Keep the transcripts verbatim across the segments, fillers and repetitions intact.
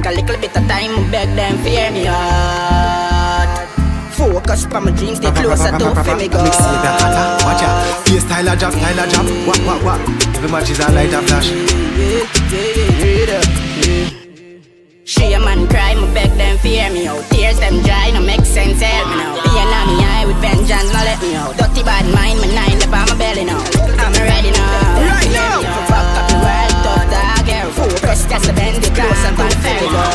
take a little bit of time, beg them fear me out. Focus on my dreams, stay closer to feel me go. Watch out, yeah, style a job, style a job. What, what, what? Every match is a light a flash. She a man cry, me beg them fear me out. Tears them dry, no make sense, help me now. Pain on me eye with vengeance, no let me out. Dirty bad mind, my nine up on my belly now. I'm ready now. Right now. Fuck up the world, tough dog, yeah. Focus, just a bend, get closer to the ferry go.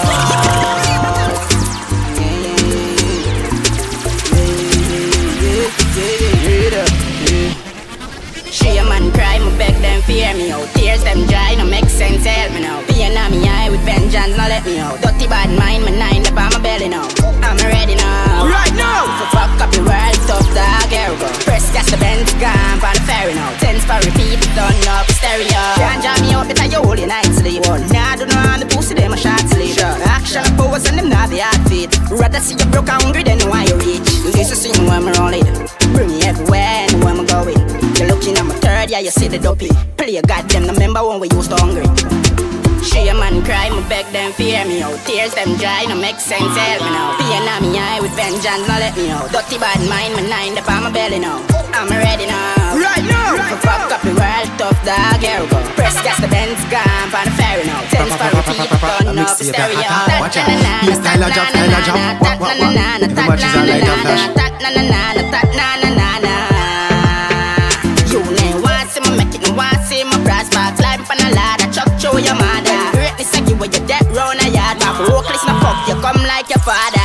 She a man cry, me beg them fear me out. Tears them dry, no make sense, help me now. Pain on me eye with vengeance, no let me out. Dirty bad mind, my nine up on my belly now. I'm ready now. Right now. So fuck up the world, tough dog, here we go. Press gas, the Benz gone for the ferry now. Tens for repeat, turn up stereo. Can't jam me out, better you hold your night sleep. Nah, do not on the pussy, them a short sleep. Action of powers and them not the hard feet. Rather see you broke hungry than why you reach. You used to see me when me rolling. Bring me everywhere and where I'm going. You're looking at my third, yeah, you see the dopey. Play a goddamn, remember when we used to hungry. She a man cry, me beg them fear me out. Tears them dry, no make sense, help me now. Pain on me eye with vengeance, no let me out. Dirty bad mind, my nine up on my belly now. I'm ready now. Right now. For fuck up the world, tough dog, here we go. Press gas, the Benz gone for the ferry now. Tens for repeat, turn up the stereo. Watch out, yeah, style a job, style a job. What, what, what? Every match is a light a flash. You ain't want see me make it, no want see my brass box. Climb on a ladder, chuck through your mother. Greatness like you with your death round a yard. Back Oakley's no fuck, you come like your father.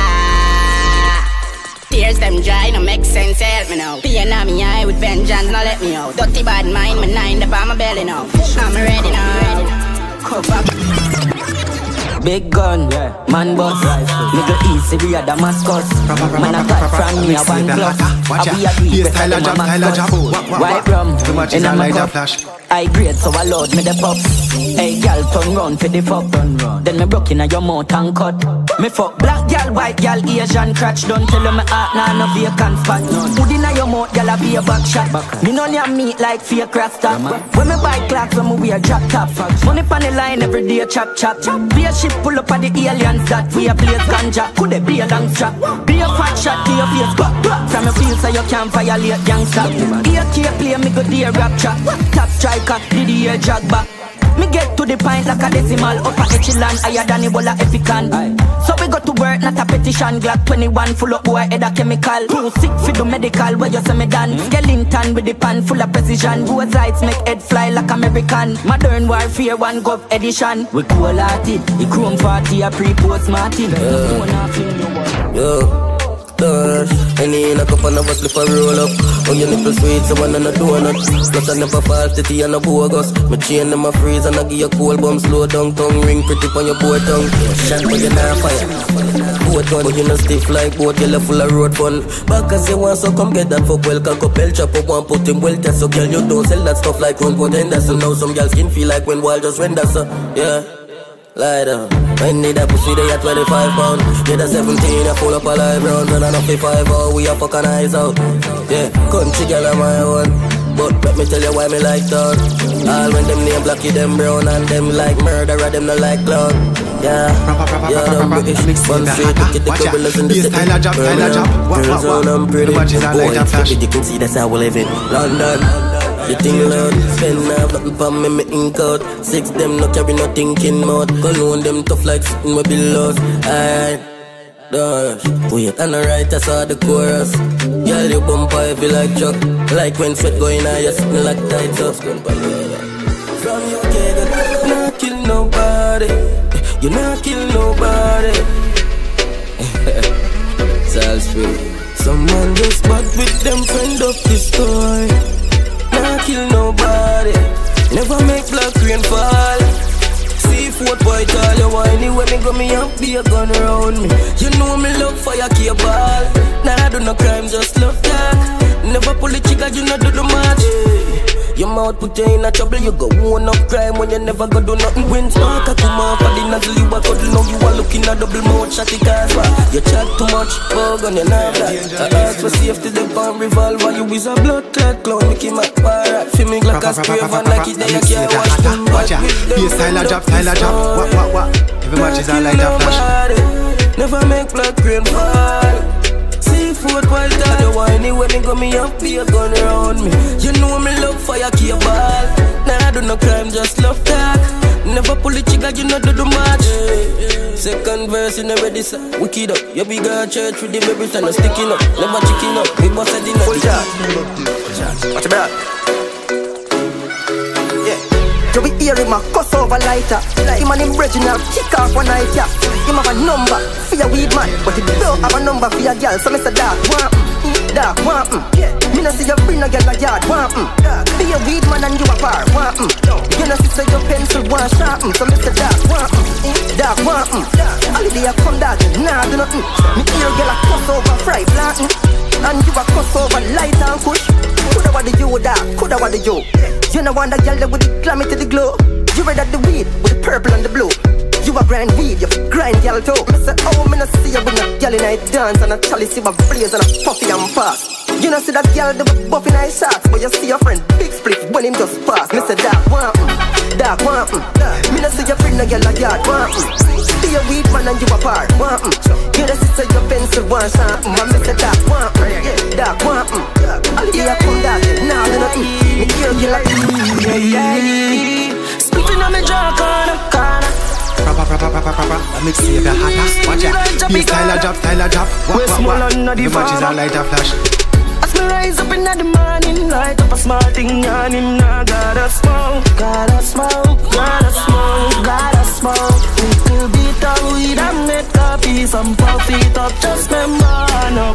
Tears them dry, no make sense, help me now. Pain on me eye with vengeance, no let me out. Dirty bad mind, my nine up on my belly now. I'm ready now. Cover. Big gun, yeah. Man boss, Middle East, Syria, Damascus. Man a cut from me a one plus. I be a do it better than my mascot. White rum, in a my cup. I grade so I load me the pups. Hey gal, turn round for the fuck. Then me broke in a your mouth and cut. Me fuck black gal, white gal, Asian crotch. Don't tell me heart nah no vacant spot. Put in a your mouth, gal a be a back shot. Me no near meat like fake rasta. When me buy clocks, when me wear drop top. Money pon the line every day, chop chop. Be a ship pull up at the aliens that we a place ganja. Could they be a long strap? Be a fat shot to your face. From your feel so you can't violate gangsta. A K play me go dear rap trap. Top striker, did the air jog back. Me get to the point like a decimal. Up a echelon, higher than Ebola Epican. So we go to work, not a petition. Glock twenty-one, full up boy, head a chemical. Too sick for the medical, where you say me done. Skeleton with the pan, full of precision. Both sides make head fly like American. Modern warfare, one gov edition. We cool hearted, the chrome forty, a pre-post Martin. Yo. Dash, any in a cup and a bus slip a roll up. Oh, your nipple sweet, so one and a donut. Plus I never fall to tea and a bogus. Me chain them a freeze and I give you cold bomb. Slow down, tongue ring pretty on your boat tongue. Shot but you not fire. Boat gun, but you not stiff like boat. You're full of road fun. Back as you want, so come get that fuck well. Cock up, chop up one, put him well test. So girl, you don't sell that stuff like one potender. So now some girls skin feel like when wild just render. So yeah. Lie down. I need that pussy, they at twenty-five pound. Get a seventeen, I full up a live round. And I know fifty-five out, we a fucking eyes out. Yeah, country girl on my own. But let me tell you why me like that. All when them name blacky, them brown. And them like murderer, them not like clown. Yeah, yeah, them British one straight, look at the gorillas in the city. Girls on them pretty, boy, you can see that's how we live in London. The thing loud, spend half nothing for me, me ink out. Six them no carry no thinking mode. Cologne them tough like sitting with billows. Aight, dash. Wait, and the right I saw the chorus. Girl, you bumper heavy like truck. Like when sweat going on, you sitting like tight up. From U K, you not kill nobody. You not kill nobody. Salisbury. Someone just bad with them friend of the story. Not kill nobody. Never make black rain fall. Seafood boy tell you whiny. When me go me up be a gun around me. You know me love fire cable. Nah I do no crime just love that. Never pull the trigger you not do the match. Your mouth put you in a trouble. You go one up crime when you never go do nothing. When spark a come off of the nozzle you a cuddle. Now you are looking at double mouth shotty cars. You chat too much, bug on your knob. I ask for safety, the bomb revolver. You is a blood clot clown, Mickey McPara. Feel me like a spray van like it there. You can't wash them. Watch out, yeah, style a job, style a job. What, what, what? Every match is a light of flash. Never make black rain fall. Seafood while that the whiny when they got me up, be a gun around me. You know me love fire, cable. Nah, I do no crime, just love talk. Never pull the trigger, you know do the match. Second verse, you never this wicked up. You big a church with the baby son, sticking up. Never chicken up, big boss said dinner. Full charge. Watch it back. You be hearing my cuss over lighter. Him and him Reginald kick off one night, yeah. Him have a number for your weed man, but he don't have a number for your girl. So me say dark, want mm, dark, want mm. Me no see you bring a girl a yard, want mm. Be a weed man and you a bar, want mm. You no see say your pencil want sharp, mm. So me say dark, want mm, dark, want mm. Holiday a come dark, nah do nothing. Me hear girl a cuss over fried, black mm. And you a cuss over light and kush. Coulda what the you dark, coulda what the you. You know want a girl that with the glammy to the glow. You read at the weed with the purple and the blue. You a grind weed, you grind girl too. Me say, oh, me no see you with a girl in a dance and a chalice, you a blaze and a puffy and pass. You know see that girl that with buffy nice shots, but you see your friend big split when him just pass. Me say, dark one, mm, dark one, mm. Me no see you bring a girl a yard, one, mm. Be a weed man and you a par, one, mm. You know see say your pencil one shot, mm. And me say, dark one, mm, dark one, mm. All the day I come dark, now do nothing. Me hear you like, yeah, yeah. Spitting on me jaw corner, corner. Proper, proper, proper, proper. I mix it, the hotter. Watch out. Be style a drop, style a drop. Wap, wap, wap. The match is a light a flash. As me rise up in the morning, light up a small thing, yawning. I gotta smoke, gotta smoke, gotta smoke, gotta smoke. Little bit of weed and make a piece and puff it up. Just remember, I no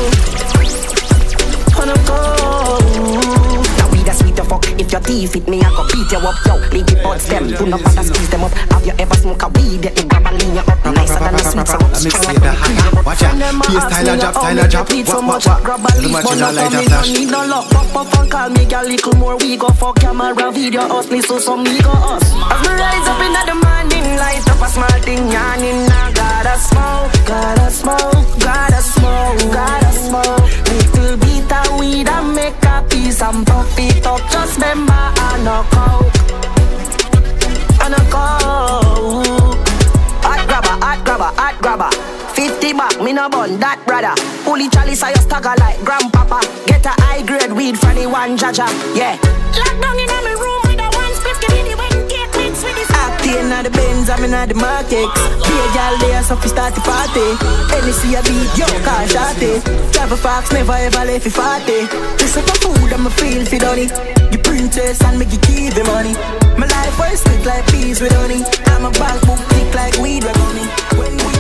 go, I no go. Sweet the fuck, if your teeth fit me, I go beat you up, yo. Leave the buds them, do not bother squeeze them up. Have you ever smoke a weed that you grab and lean you up? Nicer than a sweet, so much stronger. Watch out, be a style a drop, style a drop. Wap, wap, wap. The match is a light a flash. Need no luck, pop up and call me a little more. We go for camera, video, us, me so some me go us. As me rise up in the morning, light up a small thing, yawning. I gotta smoke, gotta smoke, gotta smoke, gotta smoke. Little bit of weed and make a piece and puff it up. Just remember I no coke, I no coke. Hot grabber, hot grabber, hot grabber. Fifty back, me no bun that brother. Pull it chalice, I stagger like grandpapa. Get a high grade weed from the one jaja, yeah. Lock down in my room with a one split, give me the when cake mix with this. Acting at the Benz, I'm in at the market. Be a gal there, so we start the party. Any see a beat, yo, car shotty. Travel fox, never ever left for forty. This is the food, I'm a feel for donny. You princess and make you keep the money. My life was sweet like peas with honey. I'm a bank book thick like weed with money. When we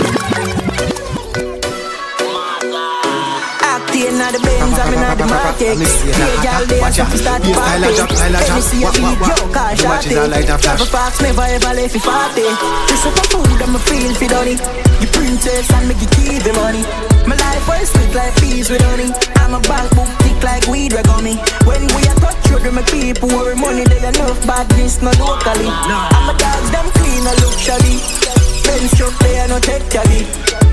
acting at the Benz, I'm in at the market. Be a gal there, so we start the party. Any see a beat, yo, car shotty. Travel fox, never ever left for forty. This is the food, I'm a feel for donny. You princess and make you keep the money. My life was sweet like peas with honey. I'm a bank book thick like weed with gummy. When we are touch you, my people worry money. They enough badness, not locally. I'm a dogs, them clean, I look shabby. Benz truck, they are not tech tabby.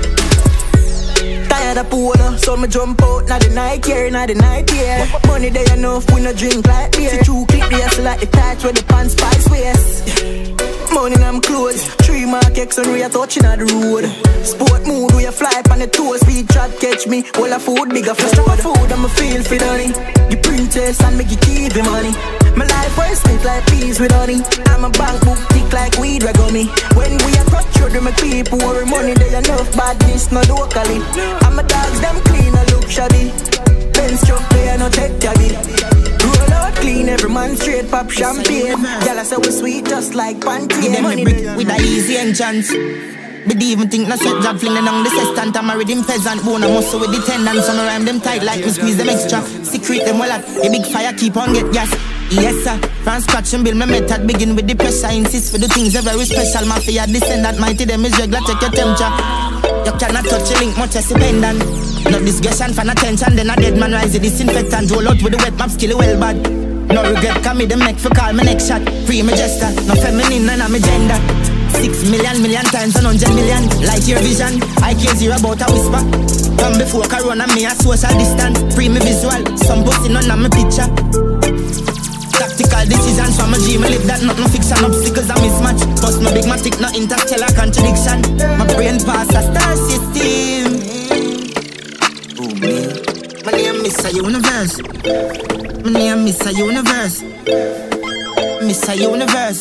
Tired of polo, so me jump out. Not the night here, not the night here. Money they enough, we no drink like beer. See two clip this like the tights where the pants spice waist. Money in them clothes, three mark X and we are touching at the road. Sport mood, we a fly up on the toes. Speed trap catch me, all a food, bigger for food. food I'm a feel for honey. You princess and make you keep the money. My life was sweet like peas with honey. I'm a bank book thick like weed with gummy. When we a touch you, my people worry money. They enough badness, not locally. I'm a dogs, them clean, I look shabby. Benz truck, they are not tech tabby. Roll out clean, every man straight pop champagne. Y'all say we sweet just like Pantene. Give them a brick with a easy entrance. But even think not set job flinging on the sextant. I'm married in peasant bone, I muscle with the tendons. Some rhyme them tight like me squeeze them extra. Secret them well at a big fire keep on get gas. Yes sir, from scratch and build my method. Begin with the pressure, insist for the things are very special. Mafia descendant, mighty them is regular, check your temperature. You cannot touch a link, much as a pendant. No discussion, fan attention, then a dead man rise a disinfectant. Roll out with the wet map, skill well bad. No regret, come me the make for call my next shot. Free my gesture, no feminine, none of my gender. Six million, million times, and hundred million. Like your vision, I care zero about a whisper. From before Corona, me a social distance. Free me visual, some pussy none of my picture. Tactical decisions from a dream, I live that, not no fiction. Obstacles I mismatch, but Plus my big matic, no interstellar contradiction. My brain pass a star system. Oh man, my name Mister Universe. My name Mister Universe. Mister Universe.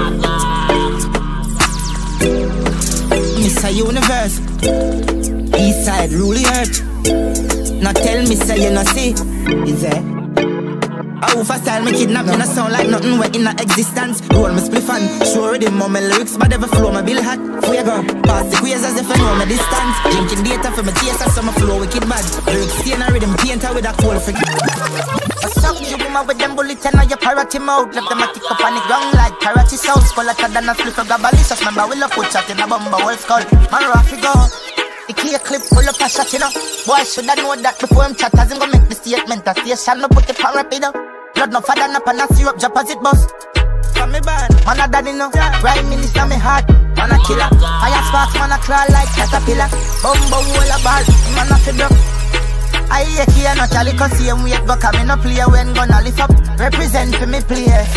Mister Universe. East side rule earth. Now tell me say you no see. Is it? How for style me kidnap me no sound like nothing we in a existence. Roll me spliff and show rhythm on my lyrics, but ever flow my bill hot. Where go? Pass the quiz as if I know my distance. Drinking data for my taste as some flow wicked bad. Lyrics stain a rhythm painter with a cold freak. I suck you woman with them bullets and now you parrot him out. Left them a tick up on the ground like parrot his house. Full of than a flip of gabalicious. Remember we love put shot in a bumper wolf skull. Man rough go. The clear clip full of a shot, you know. Boy, should I know that before him chat as him go make the statement. A station no put it on rapid up. Blood no father no pan a syrup deposit bus. From me bad, man a daddy no. Rhyme minister me heart, man a killer. Fire sparks, man a crawl like caterpillar. Bumbo wall a ball, man a feed up. I hear here no Charlie cause same weight, but come in no play when gonna lift up. Represent for me players.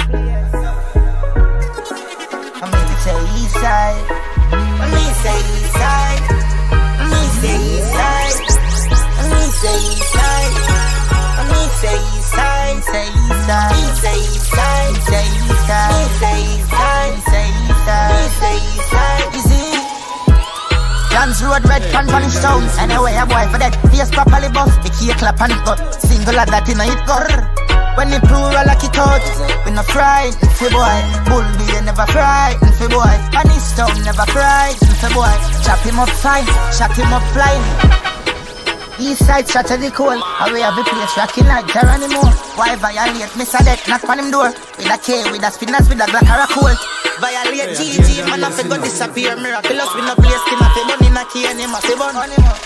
I mean say east side, I mean say east side, I mean say east side, I mean say east side, I mean say east side, say east side, say east side, say east side, say east side, say east side, say east side, is it? Lands road red pan punish town. Anyway a boy for that face properly buff. The key clap and it got single at that in a hit got. When the plural like it out, we no frightened for boy. Bull be never frightened for boy. Punish town never frightened for boy. Chop him up fine, shot him up flying. East side strategy cool. Away have the place rocking like Geronimo. Why violate Mister Death knock on him door. With a K, with a spinners, with a black or a cool. Violate G G, man a fi go disappear. Miraculous with no place, skin a fi bun in a key and him a fi bun.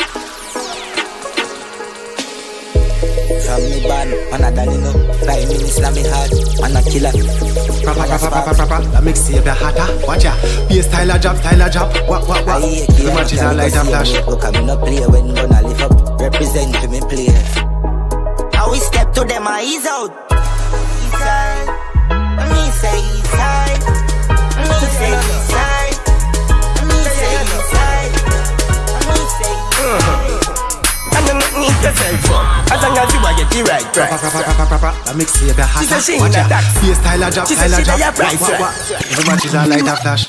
From me band, man a daddy no. Five minutes na me heart, man a killer. Papa, papa, papa, papa, that makes you the hotter. Watch ya, be a style a job, style a job. What, what, what? The match is a light and flash. Look, I me no play when gonna lift up. Represent for me players. How we step to them, I ease out. East side, let me say east side. Let me say east side. Let me say east side. Let me say east side. I don't need to sell for. As long as you are get the right price. Papa, papa, papa, papa, that makes you the hotter. Watch ya, be a style a job, style a job. What, what, what? The match is a light and flash.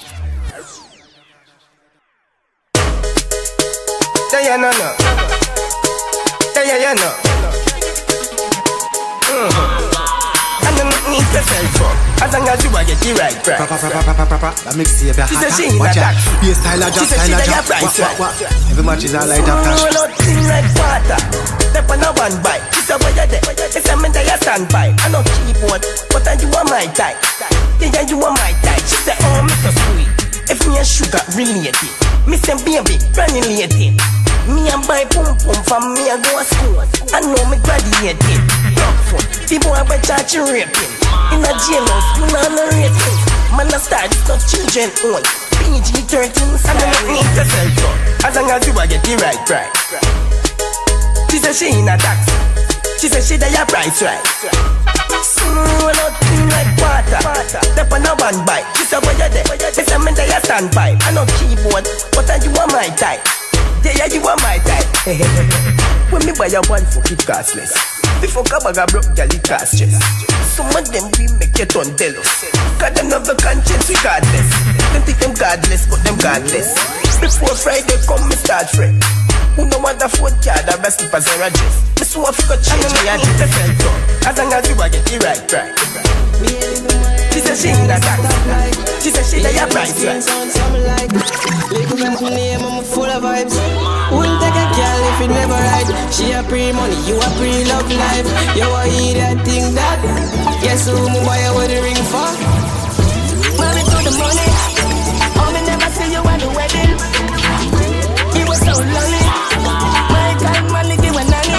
There you no no. There you no. I don't need to sell for. As long as you are get the right price. Papa, papa, papa, papa, that makes you the hotter. Watch ya, be a style a job, style a job. What, what, what? Every match is a light and flash. Roll out thing like water. Step on a one bite. She said where you there? She said me there you stand by. I know keyboard, but I you are my type. Yeah, you are my type. She said oh me so sweet. If me and sugar related, me say baby granulated. Me and buy pum pum from me and go to school. I know me graduated. The boy by charge raping. In a jailhouse, you know no rating. Man a start stuff children own. P G thirteen, I don't need to sell for. As long as you are get the right price. She said she in a taxi. She said she there price right. Roll out thing like water. Step on a one bite. She said where you there? She said me there stand by. I know keyboard, but you are my type. Yeah, you are my type. When me buy a one for it costless. Before Kabaga broke girl it cost stress. Some of them we make it on delos. Cause them have the conscience regardless. Them think them godless but them godless. Before Friday come me start friend. Who know what the fourth card or best slippers or a dress. Me so I forgot change me and the cell phone. As long as you are get the right price. She said she in a taxi. She said she there price right. Little man's my name, I'm full of vibes. Wouldn't take a girl if it never right. She a pre-money, you a pre-love life. You a hear that thing that. Guess who my boy with the ring for? Married to the money. Oh, me never see you at the wedding. It was so lonely. My time money they were nanny.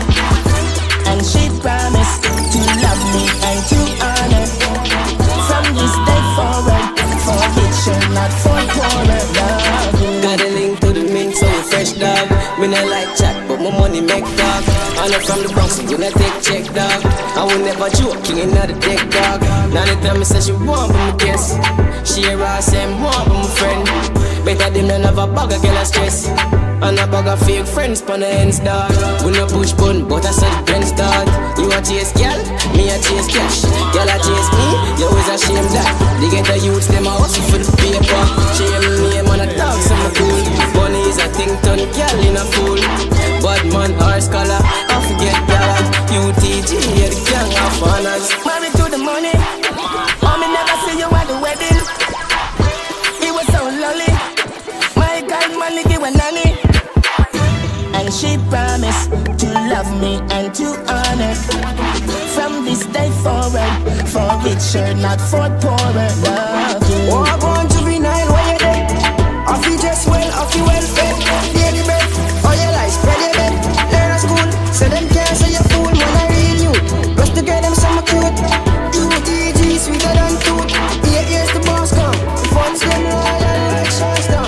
And she promised to love me and to honor. From this day forward, forget you not for quarter love. Got a link to the mint, so fresh dog. Me not like chat, but my money make dog. I know from the Bronx, we not take check dog. I will never joke, king another dick dog. Now they tell me say she want, but me guess share or same one with my friend. Better them than have a bag of girl stress. And a bag of fake friends pon the ends dog. We no push button, but I said Ben start. You a chase girl, me a chase cash. Girl a chase me, you always a shame that. They get the youths, them a hustle for the paper. Shame me, man a dog, some cool. Money is a thing ton, girl in a fool. Bad man or scholar, I forget that. U T G, yeah the gang of honors. Married to the money, mommy never see you at the wedding. It was so lonely. My God, money give a nanny. And she promised to love me and to honor. From this day forward, for richer, not for poorer. Love you. Oh, I want to be nine, where you there? I feel just well, I feel well fed. Yeah, the bread, all your life, spread your bed. Learn at school, so them can't say you're fool when I read you. Rush to get them some cute. U T G, sweeter than tooth. Yeah, here's the boss come. The funds them royal like shots down.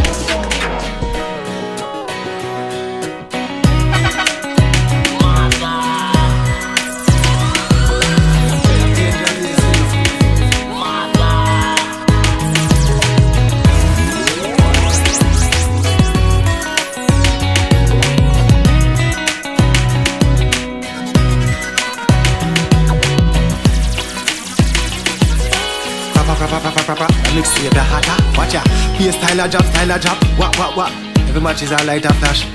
Mix with the hotter, watch ya. Be a style a job, style a job. What, what, what? Every match is a light a flash.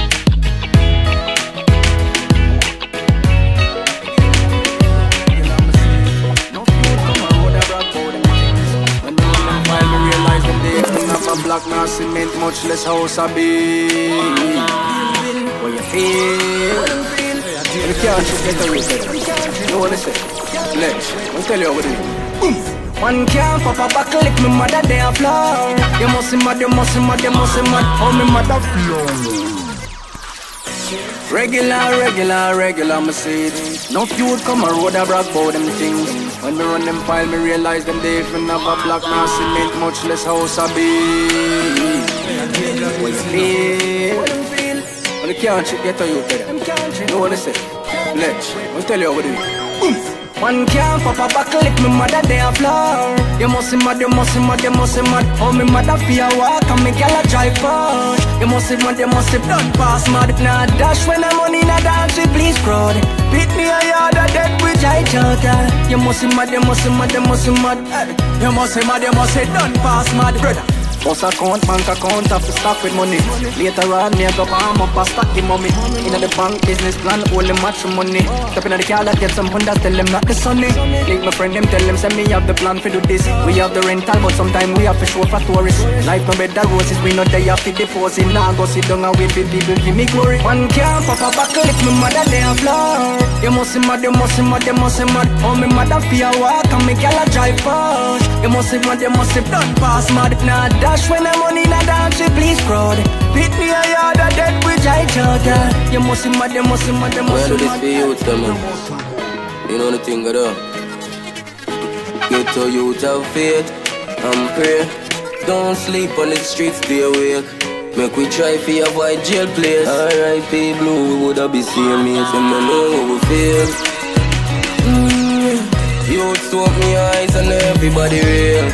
Black now cement, much less house a be. What you feel? You can't just get away with it. You wanna say? Let's, I'll tell you what it is. One can't pop a buckle if me mother they a floor. You must see mad, you must see mad, you must see mad. How me mother floor. Regular, regular, regular, me see it. No feud come a road a brag about them things. When me run them file, me realize them they even have a black now cement, much less house a be. What you feel? When you can't get to you, better. You wanna say? Let's, I'll tell you what it is. One can't pop a buckle if me mother they a floor. You must see mad, you must see mad, you must see mad. How me mother fear walk and me girl a drive push. You must see mad, you must see blood pass mad. Nah dash when I'm money, nah dance we please crowd. Beat me a yard a dead bridge I charter. You must see mad, you must see mad, you must see mad. You must see mad, you must see done pass mad, brother. Boss account, bank account, have to stock with money. Later on, me a go palm up a stack the money. In the bank, business plan, only match money. Step in the car, I get some Honda, tell them not the sunny. Link my friend, them tell them, send me have the plan for do this. We have the rental, but sometimes we have to show for tourists. Life no better roses, we know they have to deposit. Now go sit down and wait for people, give me glory. One can't pop a buckle if me mother they a floor. You must see mad, you must see mad, you must see mad. How me mother fear walk and me girl a drive push. You must see mad, you must see done pass mad. Nah dash when I'm money, nah dance we please crowd. Beat me a yard a dead bridge I charter. You must see mad, you must see mad, you must see mad. Well, this for you, man. You know the thing I do. Get to youth have faith and pray. Don't sleep on the streets, stay awake. Make we try for avoid jail place. Alright, P Blue, we woulda be same mates. Them no know how we feel. Mm, youth open me eyes and everybody real.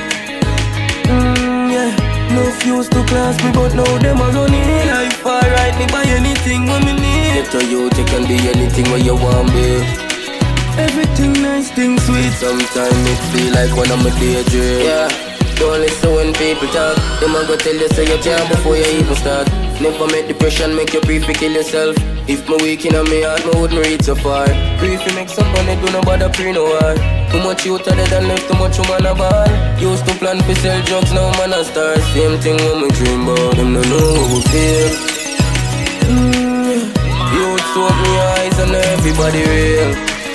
Mm, yeah. No fuse to class me, but now them a running life. Alright, me buy anything when me need. Get to youth, you can be anything when you want be. Everything nice, thing sweet. Sometimes it feel like one of my daydream. Yeah. Don't listen when people talk. Them a go tell you say you can't before you even start. Never make depression make you pre kill yourself. If me weak in a me heart, me wouldn't reach so far. Pre fi make some money, do no bother pre no war. Too much youth are dead and left too much woman a ball. Used to plan fi sell drugs, now man a star. Same thing when me dream about. Them no know how we feel. Mm, youth open me eyes and everybody real.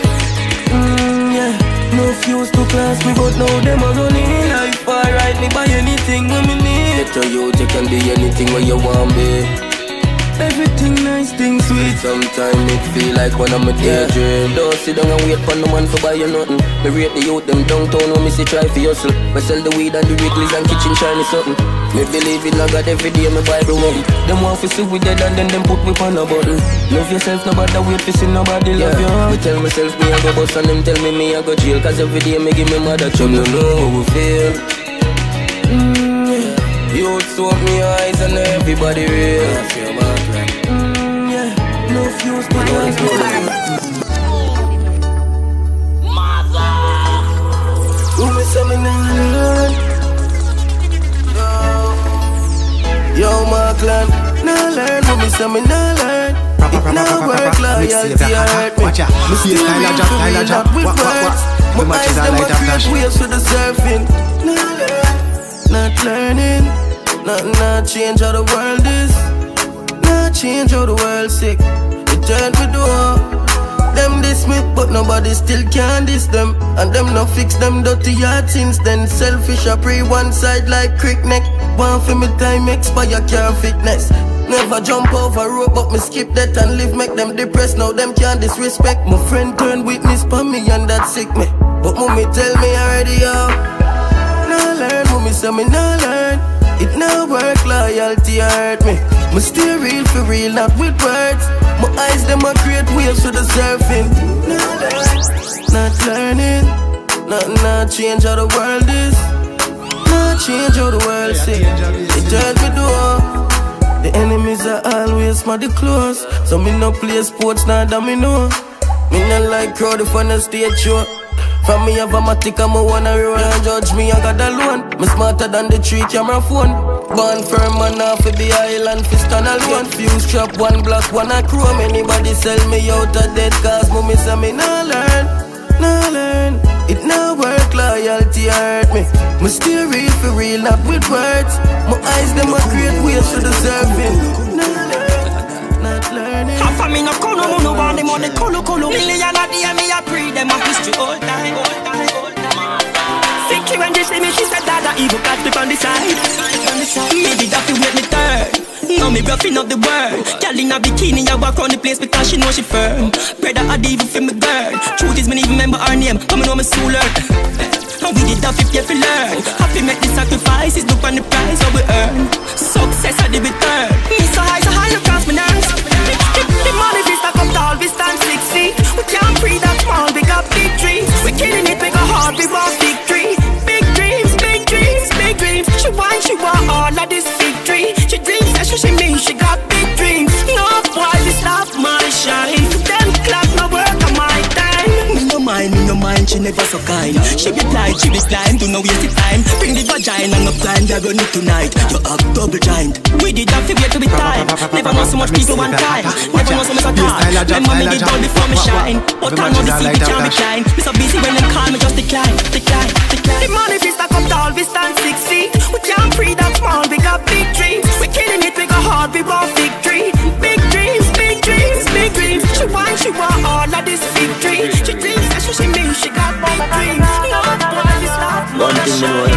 Mm, yeah. No fuse to class me, but now them a running life. Alright, me buy anything when me need. Get to youth, you can be anything when you want be. Everything nice, thing sweet. Sometimes it feel like one of my daydream. Yeah. Don't sit down and wait for no one to buy you nothing. Me rate the youth, them downtown when me see try for hustle. Me sell the weed and the Wrigley's and kitchen shiny something. Me believe in God every day, me Bible one. Them want to see we dead and then them put me on a button. Love yourself, nobody wait for see nobody love yeah. you. Me tell myself me I go bust and them tell me me I go jail. Cause every day me give me mother trouble. Them know how we feel. So open your eyes and everybody real. Mm, yeah, no fuse, but no Mother! Who me say me nah learn? Yo, Markland, nah learn. Who me say me nah learn? It nah work, loyalty hurt me. Me still real for real, not with words. My eyes them a create waves for the surfing. Nah learn, not learning. Nothing not change how the world is. Not change how the world sick. It turned me door. Them diss me, but nobody still can diss them. And them no fix them dirty heart since then. Selfish I pray one side like crick neck. One for me time expire can't fitness. Never jump over rope, but me skip that and live make them depressed. Now them can't disrespect. My friend turned witness for me and that sick me. But mommy tell me already, yo. Nah learn, mommy say me nah learn. It now work, loyalty hurt me. Me still real for real, not with words. My eyes them a create waves for the surfing. Not learn, not learning. Nothing not change how the world is. Not change how the world sick. It turned me door. The enemies are always mighty close. So me no play sports, now that me know. Me not like crowd if on the stage show. From me have a matic and me wanna roll. Don't judge me, I got alone. Me smarter than the three camera phone. Born firm man off of the island, fist on alone. Fuse chop, one block, one a chrome. Anybody sell me out of dead cause mommy say me nah learn, nah learn. It nah work, loyalty hurt me. Me still real for real, not with words. My eyes them a create waves for the surfing. Nah learn, not learning. Half of me no kono, no no want them on the kolo kolo. Million a day me a pre them a history all time, all time, all time. Vicky when she see me, she said that I evil got me on the side. Me did that to wait me turn. Now me roughing up the world. Girl in a bikini, I walk around the place because she know she firm. Brother I evil for me girl. Truth is me even remember her name, but me know me soul learn. And we did that if you feel learn. Happy make the sacrifices, look on the price how we earn. Success at the return. Me so high, so high, look across my nerves. The money we stack up tall, we stand six feet. We can't breathe that small, we got big dreams. We killing it, we go hard, we want victory. Big dreams, big dreams, big dreams. She want, she want all of this victory. She dreams, that's what she means, she got big dreams. No boy, we stop my shine. Them clock, no work on my time. Me no mind, me no mind, she never so kind. She replied, she declined, do no waste of time. Bring the vagina, no plan, they're running tonight. You have double giant. We did that for to be time. Never know so much people one time. Never know so much a talk. Remember me did all before me shine. But I know the city can't be shine. We so busy when them call me just decline, decline, decline. The money we stack up tall, we stand six feet. We can't free that small, we got big dreams. We killing it, we go hard, we want victory. Big dreams, big dreams, big dreams. She want, she want all of this victory. She dreams, that's what she means, she got big dreams. No boy, we stop my shine.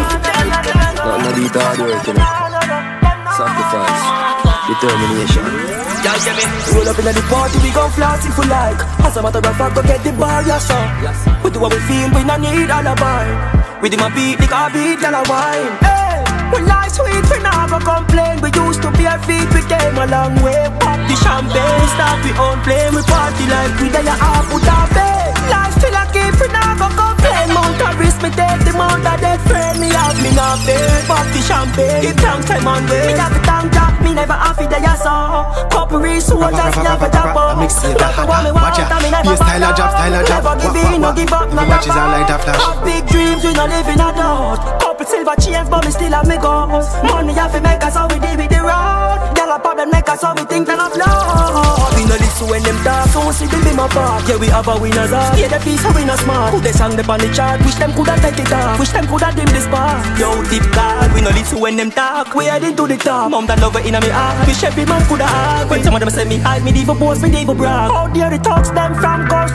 Not no beat hard work, you know. Sacrifice, determination. Y'all get me? Roll up in the party, we gon' floss if we like. As a matter of fact, go get the bar, yes sir. We do what we feel, we no need alibi. We do my beat, the car beat, y'all a wine. Hey, we life sweet, we never complain. We used to be a feet, we came a long way. Pop the champagne, start we own plane. We party like we day up with our bed. Life still a keep, we never complain. Mount a risk, me take the mount of dead friend. Me have me not bed, pop the champagne. Give thanks, time on way. Me have to thank Jack, me never have it, I saw. Couple resources, never tap up. Mix it, watch out. Be style a job, style a job. Never give in, no give up, no matches are like a flash. Have big dreams, we no live in a doubt. Couple silver chains, but me still have me goals. Money have to make us how we deal with the road. Y'all a problem make us how we think them afloat. We no listen when them talk, so we see them in my park. Yeah, we have a winner's heart. Yeah, the piece so we no smart. Put the song up on the chart, wish them coulda take it off. Wish them coulda dim the spark. Yo, deep God, we no listen when them talk. We heading to the top. Mom that love it inna me heart. Wish every man coulda have. When some of them say me hide, me leave a boast, me leave a brag. Out there the talks them from coast.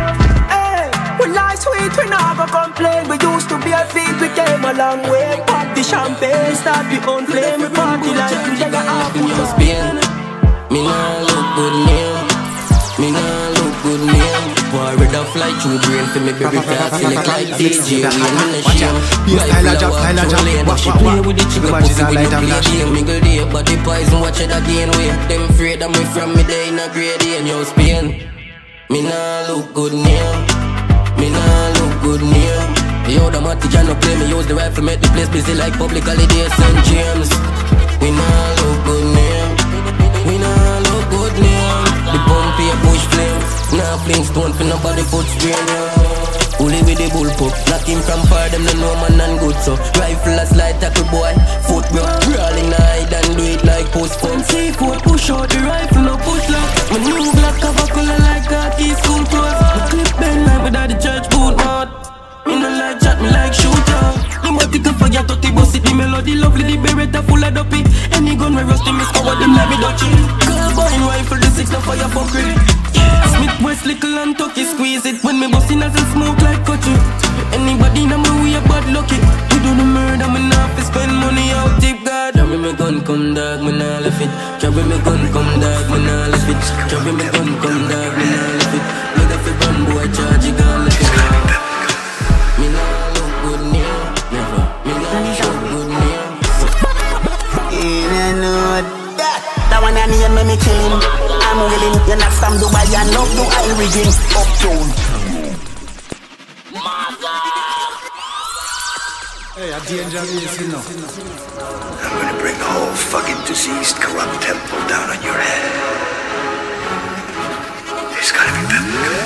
Hey, we life sweet, we never complain. We used to be a feet, we came a long way. Pop the champagne, start the own flame. We party like we take a half. Yo, Spain, me nah look good name. Me nah look good name. War with a fly through brain for me baby fast. Select like D J, we in the shame. Be style a job, style a job. She play with the chicken pussy with the play game. Mingle day, but the poison watch it again. Wait, them afraid that me from me day in a grade in. Yo, Spain, me nah look good name. Me nah look good name. Yo, the Matty no play me, use the rifle, make the place busy like public holiday, Saint James. We nah look good name, we nah look good name. The pump here push flame, nah fling stone for nobody foot strain. Bully with the bullpup, knock him from far, them no know man and good so. Rifle a slide tackle boy, foot bro, crawling hide and do it like post pump. Seafood push out the rifle, no push lock. My new black cover color like khaki school clothes. My clip bend like without the church boot mouth. Me no like chat, me like shooter. You might think of fire, thirty bust it, the melody lovely, the beretta full of dopey. Any gun we rusty, me scour them like me dutchy. Carbine rifle, the six no fire for free. Smith West, little and tucky, squeeze it when me bustin' as a smoke like country. Anybody know me we a bad lucky. We do the murder, me nah fi spend money out tip God. Carry me gun come dog, me nah left it. Carry me gun come dog, me nah left it. Carry me gun come dog, me nah left it. Look at fi gun boy charge it gun left it. Me nah look good near, never. Me nah look good near. In a note that that one I need me me kill him. I'm willing, you're not from Dubai and love to I'll begin uptown. Hey, a danger is you know. I'm gonna bring the whole fucking diseased, corrupt temple down on your head. It's gotta be biblical.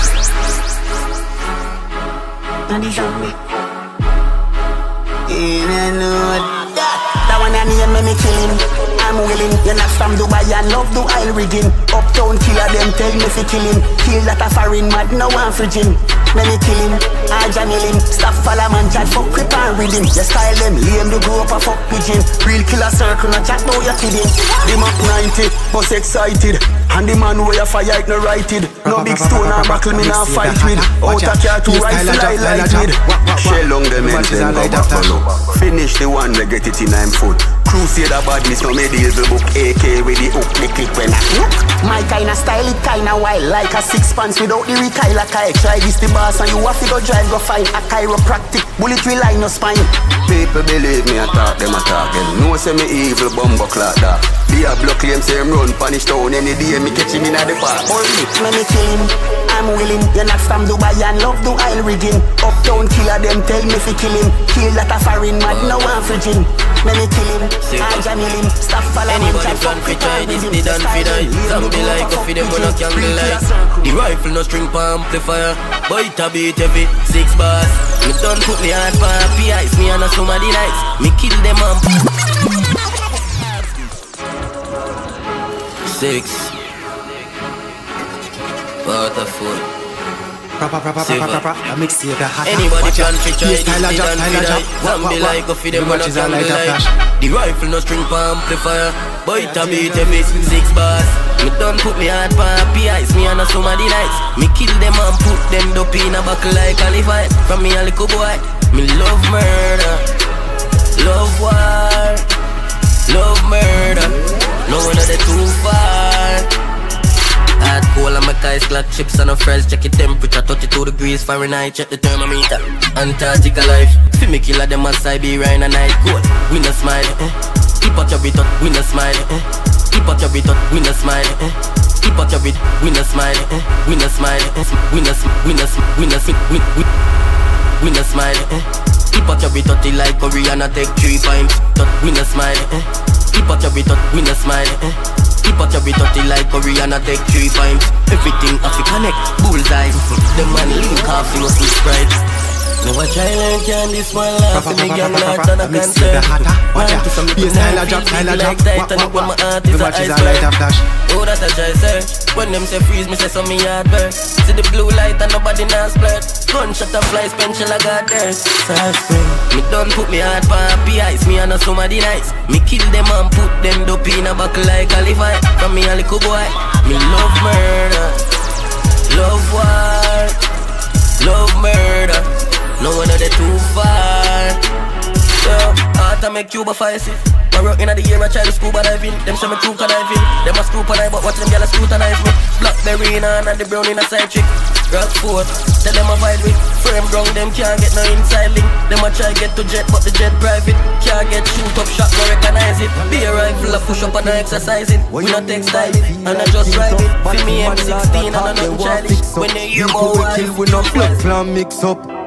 In a note that that one I need me me kill him. I'm willing, you're not from Dubai and love to I'll begin uptown killer them tell me fi kill him. Kill that a foreign mad, no one for Jim. Let me kill him, I jangle him. Stop follow man, chat fuck crip and read him. You style them, lame, you grow up a fuck pigeon. Real killer circle, no chat, no you're kidding. The Mach ninety, bus excited. And the man where you fire it no righted. No big stone and buckle me now fight with. Out a car to rifle I light with. Shell on the men then go back follow. Finish the one that get it in nine foot. Crusader badness no medieval book. A K with the hook, the click when I look. My kinda style it kinda wild. Like a six pants without the recoil like I try this the boss and you have to go drive go find a chiropractic. Bullet will line no spine. People believe me, I talk them, I talk them. No say me evil, bumbo clock that. Be a block claim, say him run punish town. Any day me catch him in the park. Hold it, let me kill him. I'm willing, you're not from Dubai and love to I'll rigging. Uptown killer them tell me fi kill him. Kill that a foreign mad, no one for Jim. Let me kill him, I jangle him. Stop follow him. Anybody plan fi try this, they done fi die. Zombie like a fi them when I can't light. The rifle no string pa amplifier, but it a beat heavy, six bars. Me done put me hard pa happy eyes. Me and a somebody nights, me kill them and six Waterfall. Anybody can fi try this, they done fi die. Zombie like a fi them when I can't light. The rifle no string pa amplifier, but it a beat heavy, six bars. Me done put me hard pa happy eyes. Me and a somebody nights, me kill them and put them dope in a buckle like a Levi. From me a little boy, me love murder, love war, love murder. No one of the too far. Hard coal and my guys clock chips and a fries. Check your temperature, thirty-two degrees Fahrenheit. Check the thermometer. Antarctica life. Fi me killer them a Siberian and night cold. We no smile, eh. Keep out your bit up, we no smile, eh. Keep out your bit up, we no smile, eh. Keep out your bit, we no smile, eh. We no smile, eh. We no, we no, we no, we we we no smile, eh. Keep out your bit up like Korean and take three pints. We no smile, eh. Keep out your bit up, we no smile, eh. Keep out your bit dirty like Korean and take three pints. Everything have to connect, bullseye. The man link off, you must be sprite. Never try like candy, smile laugh. Me gang large and a concert. Man to some people now feel like Titanic when my heart is a iceberg. Oh, that a try sir. When them say freeze, me say some me hard burn. See the blue light and nobody now split. Gunshot a fly, pencil I got there. Soft spring. Me done put me hard pa happy eyes. Me and a somebody nights. Me kill them and put them dope in a buckle like a Levi. From me a little boy, me love murder, love war, love murder. No one of the too far. Yo, hard to make Cuba fire safe. I rock inna the air, I try to scuba diving. Them say me true conniving. Them a screw conniving, but watch them gyal a scrutinize me. Blackberry in hand and the brown in a side chick. Rockford, tell them a vibe with. Frame ground, them can't get no inside link. Them a try get to jet, but the jet private. Can't get shoot up shot, no recognize it. Be a rifle, I push up and I exercise it. We not take style it, and I just drive it. Feel me M sixteen and I not childish. When they hear about wife, we no flip plan mix up.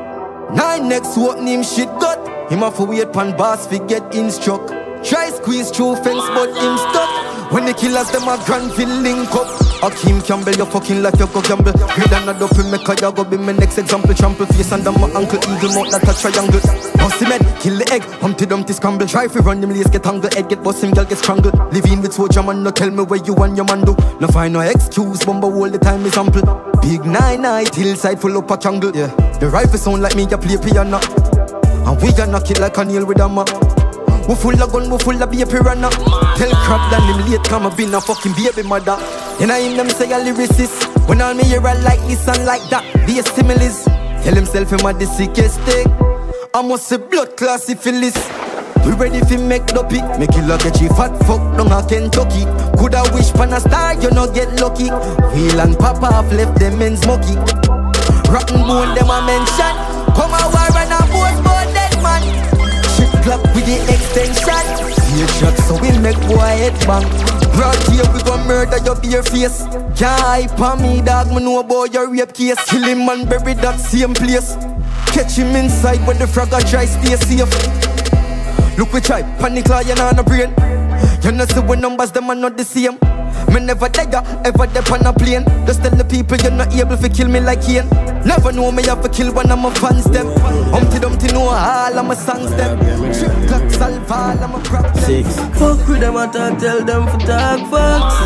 Nine next open him shit gut. Him have to wait pan boss fi get instruct. Try squeeze through fence but him stuck. When the killers them a grand feel link up. Akeem Campbell, you fucking like you go gamble. Read another film, make a go be my next example. Trample face under my ankle, eagle mouth like a triangle. Bossy man, kill the egg, Humpty Dumpty scramble. Try fi run him lace, get tangled, head get bust him, girl get strangled. Living with soldier man, no tell me where you and your man do. No find no excuse, bumble all the time is ample. Big nine night, hillside full up a jungle. Yeah, the rifle sound like me, you play piano. And we gonna knock it like a nail with a map. We full of gun, we full of baby piranha. Tell crap that him late come a been a fucking baby mother. Then I hear them say a lyricist. When all me hear I like this and like that, be a stimulus. Tell himself him a the sickest thing. I must say blood class syphilis. We ready fi make the pick. Make you look at you fat fuck down a Kentucky. Coulda wish pan a star, you no get lucky. Wheel and pop off left them men smoky. Rotten bone them a mention. Come a war and a boat boat dead man. Shit clap with the extension. Here shot so we make boy head bang. Broad here we gon' murder your bare face. Can't hype on me dog, me know about your rape case. Kill him and bury that same place. Catch him inside when the frog a try stay safe. Look we try, panic lion on a brain. You know see when numbers them are not the same. Me never dare, ever dep on a plane. Just tell the people you're not able to kill me like Ian. Never know me have to kill one of my fans them. Humpty Dumpty know all of my songs them. Trip clock solve all of my problems. Six. Fuck with them, I talk, tell them for talk facts.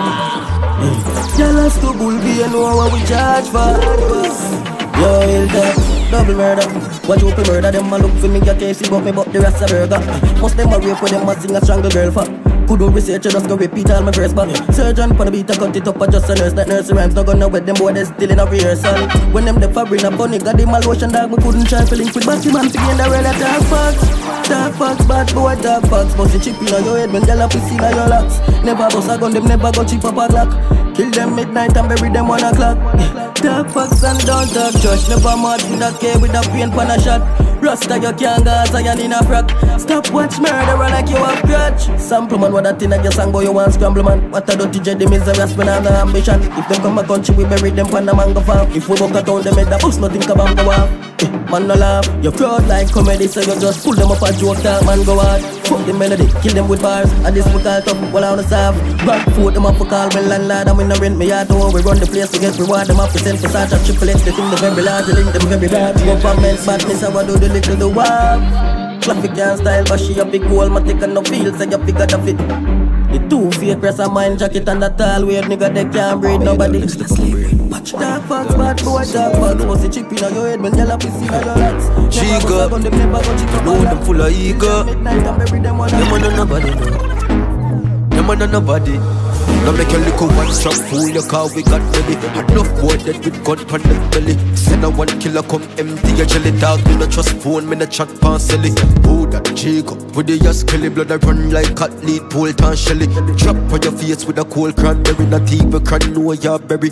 Y'all ask to bull be and know what we charge for. Yo, ill that, double murder. Watch out for murder, them a look for me, get tasty, but me but the rest a burger. Most them a rape with them a sing a strangle girl for. Couldn't research, you just go repeat all my verse back. Surgeon pon the beat, I cut it up, I just a nurse. That nursery rhymes not gonna wet them boy, they still in a rehearsal. When them the fabric a funny, got them a lotion dog, me couldn't try to link with Batty man to gain the real dark facts. Dark facts, bad boy, dark facts. Bust the chip in your head, when girl a pussy in your locks. Never bust a gun, them never go cheap up a clock. Kill them midnight and bury them one o'clock. Dark facts and don't talk trash. Never mad with that K with a pain pan a shot. Rasta you can't go as I in a frack. Stop watch murderer like you have grudge. Sample man what that thing I just sang boy you want scramble man. What a dirty jet them is a rasp and no ambition. If them come a country we bury them pan a mango farm. If we walk a town them make the bus nothing come and go off. Eh, man no laugh. You crowd like comedy so you just pull them up a joke talk man go hard. Fuck the melody, kill them with bars. And this we call tough while on the staff. Back foot them up for call when landlord and we no rent me yard. Don't we run the place to get reward them up to send for such a triple X. They think the very large, they link them very bad. Government badness I want do the little the war. Traffic and style but she a big goal. Ma take a no feel so you figure the fit. The two fake press a mind jacket and that tall weird nigga they can't breathe nobody. Dark facts, bad boy, dark facts. Was the chip in your head when y'all a piss in your legs. She go, know them full of ego. Them a no nobody, them a no nobody. Now make your little one strap fool your car we got ready. Enough boy dead with gun pan the belly. Send a one killer come empty your jelly dog. Me no trust phone, me no chat pan silly. Who that Jacob with the ass kelly blood I run like cat lead pole tan shelly. Drop on your face with a cold cranberry. Not even can know your berry.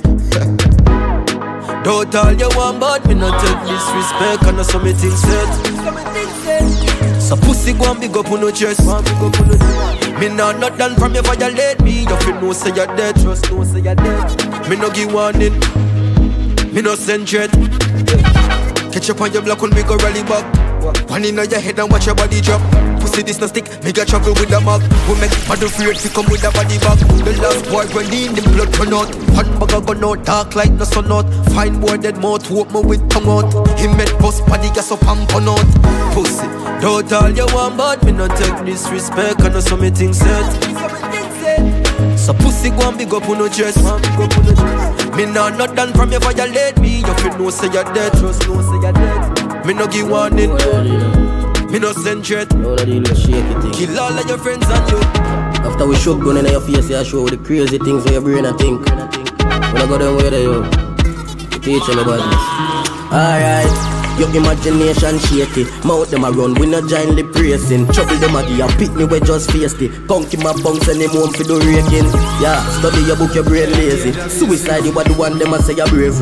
Don't all you want but me not take disrespect. And that's some things said. So pussy go and big up on no chest. Me nah not done from you violate me. You feel no say you're dead. Trust no say you're dead. Me no give warning. Me no send dread. Catch up on your block when we go rally back. One in your head and watch your body drop. Pussy this no stick, make a travel with the mug. We make mad afraid to come with the body back. The last boy when in the blood run out. One bag a gun out, dark like the sun out. Fine boy dead mouth, whoop me with tongue out. He met bust body gas up and pun out. Pussy, don't all you want but me not take disrespect. And some things said. So pussy go and big up on no chest. Me nah not done from you violate me. You feel no say you're dead. Trust no say you're dead. Me no give warning. Me no send threat. Kill all of your friends and you. After we shook gun in your face, you show the crazy things where your brain a think. When I go down where they go, you teach them about this. Alright. Your imagination shaky. Mouth them a run, we no giantly praising. Trouble them a give a pick me we just face it. Conky my bunks and them home for the raking. Yeah, study your book, your brain lazy. Suicide, you are the one them a say your bravery.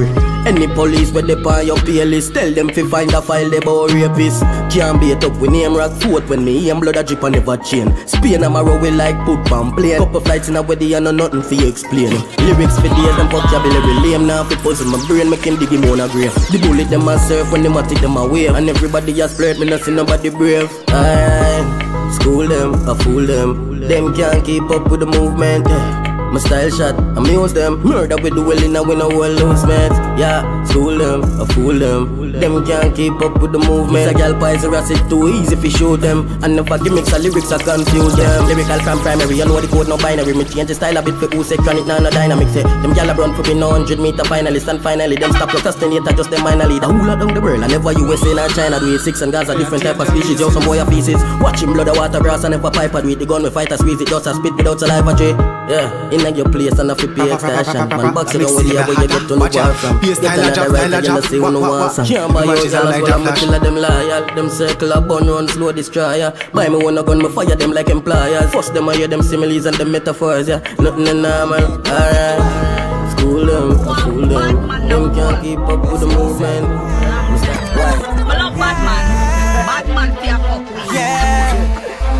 Any police where they on your pay list, tell them fi find a file they bout rapist. Can't beat up with name rock foot when me aim blood a drip and never chain. Spain I'm a row like put pan plane. Couple flights in a wedding and no nothing for you explain. Lyrics for days and vocabulary lame. Now fi puzzle my brain make him dig him on a grave. The bullet them a surf when them a take them away. And everybody a splurt me not see nobody brave. Aye, school them, I fool them. Them can't keep up with the movement. My style shot, amuse them. Murder with the well in a win a whole loose mates. Yeah, school them, I fool them. Them can't keep up with the movement. It's a gal pies or it too easy if you show them. And never gimmicks or lyrics I confuse them. Lyrical from primary, you know the code no binary. Me change the style a bit for who say chronic, nah no dynamic. Say, them gal a run for me no hundred meter finalist. And finally them stop procrastinate, just them minor lead. A hula down the world, I never U S A nor China. Do it six and Gaza, different type of species. Yo, some boy a pieces. Watching blood, water, brass and never pipe. With the gun, we fight a squeeze it, just a spit without saliva, J. Yeah, in your place and a fi pay extension. Man box it down with the where you get to know where from. Get another right and you see who no wants. Can't buy your gal as well, I'm kill them loyal. Them circle a bun run slow destroyer. Buy me one a gun, me fire them like employers. First them I hear them similes and them metaphors, yeah. Nothing in normal, alright. School them, fool them. Them can't keep up with the movement. I love Batman. Batman fear fuck. Yeah.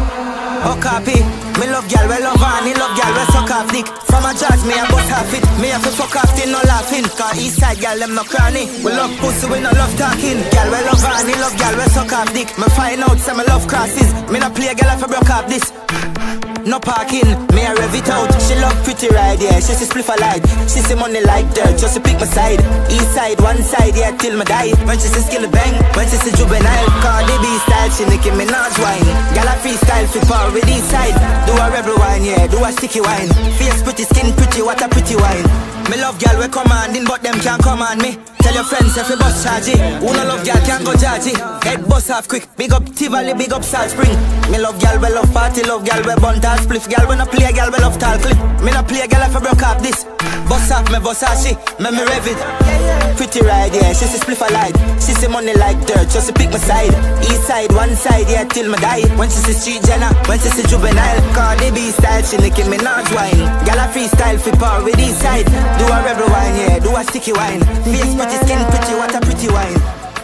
Oh copy, me love gal, we love Annie, love gal, we suck off dick. From a judge, me a bust half it. Me have to fuck off till no laughing. Cause east side gal, them no cranny. We love pussy, we no love talking. Gal, we love Annie, love gal, we suck off dick. Me find out some me love crosses. Me no play gal if I broke off this. No parking, me a rev it out. She love pretty ride, yeah, she see spliff a light. She see money like dirt, just to pick my side. East side, one side, yeah, till me die. When she see skill bang, when she see juvenile. Cardi B style, she Nicki Minaj wine. Gal a freestyle, fit power with east side. Do a rebel wine, yeah, do a sticky wine. Face pretty, skin pretty, what a pretty wine. Me love gal we commanding, but them can't command me. Tell your friends if you bust charge it. Who no love gal can't go charge it. Head bust off quick, big up Tivoli, big up Salt Spring. Me love gal we love party, love gal we bun tall spliff. Gal we no play gal we love tall clip. Me no play gal if I broke off this. Bust off me bust off she, me me rev it. Pretty ride, yeah, she see spliff a light. She see money like dirt, just to pick my side. East side, one side, yeah, till me die. When she see street Jenna, when she see juvenile. Cardi B style, she Nicki Minaj wine. Gal a freestyle, fit power with east side. Do a rebel wine, yeah, do a sticky wine. Face pretty, skin pretty, what a pretty wine.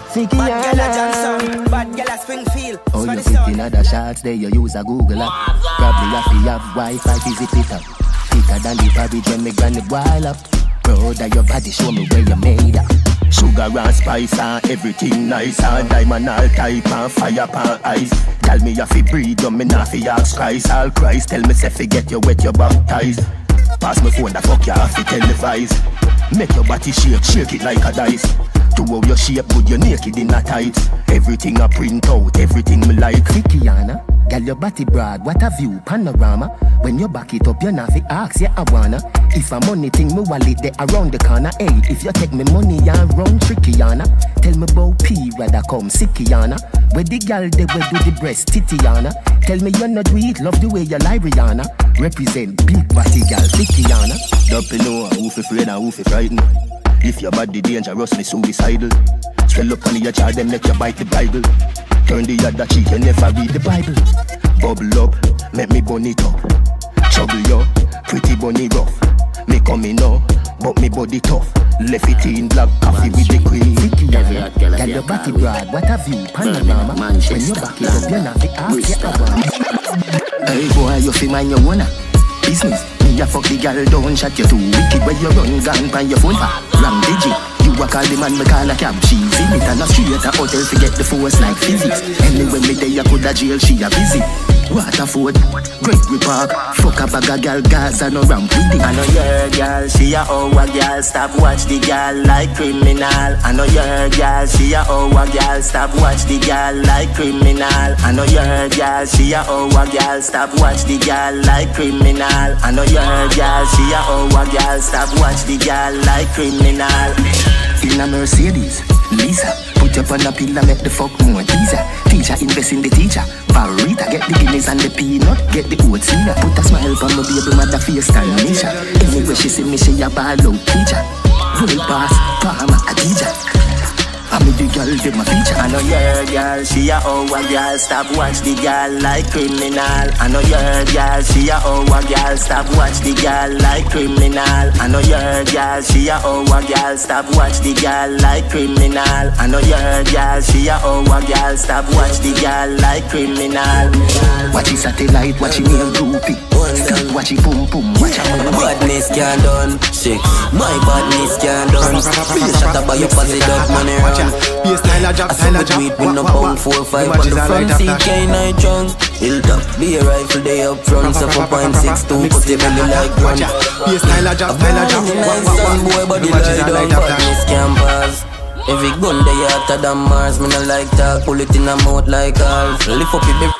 Bad gal a Johnson, bad gal a Springfield. Oh, you fit in other shots, there you use a Google app. Probably have to have Wi-Fi, visit it up. Thicker than the porridge when me granny boil up. Proud of your body, show me where you made up. Sugar and spice and everything nice. And diamond all type and fire pan ice. Tell me if you breathe, you me not fi ask Christ. All Christ, tell me if you get you wet, you baptized. Pass me phone, the fuck you have to televise. Make your body shake, shake it like a dice. To how your shape good, you naked in a tights. Everything I print out, everything me like. Vickiana, girl your body broad, what a view, panorama. When you back it up, you not fi ask, yeah I wanna. If a money thing, me wallet there around the corner. Hey, if you take me money and run trickyana. Tell me about P, rather come sickyana. Where the girl they will do the breast titiana. Tell me you're not do it, love the way you lie Rihanna. Represent big body girl, Vickiana. Don't you know who fi afraid and who fi frightened. If your body dangerously suicidal, swell up on your child, then make you bite the Bible. Turn the other cheek, you never read the Bible. Bubble up, make me bun it up. Trouble you, pretty bunny rough. Me coming now, but me body tough. Left it in black coffee with the cream. Girl, your body broad, what a view, panorama. When you back it up, you not the ask, you a hey boy, you feel mind your owner business. Me a fuck the girl, don't shut you too wicked. Where you run, gun by your phone. Ram digit. You a call the man, me call a cab. She feel it and a street a hotel to get the force like physics. Anyway, me day I could a jail, she a visit. Waterford, Gregory Park. Fuck a bag a girl, Gaza no ramp with it. I know your girl, she a oh a girl. Stop watch the girl like criminal. I know your girl, she a oh a girl. Stop watch the girl like criminal. I know your girl, she a oh a girl. Stop watch the girl like criminal. I know your girl, she a oh a girl. Stop watch the girl like criminal. In a Mercedes, Lisa, put up on a pillar, make the fuck more teaser. Teacher invest in the teacher. Barita, get the guineas and the peanut, get the oats in her. Put a smile on my baby mother face and Misha. Anyway she see me, she a ball out teacher. World boss, Palmer, a teacher. me the girl, them a feature. I know your girl, she a oh a girl. Stop watch the girl like criminal. I know your girl, she a oh a girl. Stop watch the girl like criminal. I know your girl, she a oh a girl. Stop watch the girl like criminal. I know your girl, she a oh a girl. Stop watch the girl like criminal. Watch it satellite, watch it nail groupie. Still watch it boom boom, watch it boom. Badness can't done, shake. My badness can't done. Be a shot up by your pussy dog money run. Be a style a job, style a job. With no pound four five on the front seat, K nine drunk. Hilltop, be a rifle day up front. seven point six two, put the belly like run. Be a style a job, style a job. Nice son boy, body lie down. Badness can't pass. Every gun they hotter than Mars. Me no like talk, pull it in a mouth like Alf. Lift up it,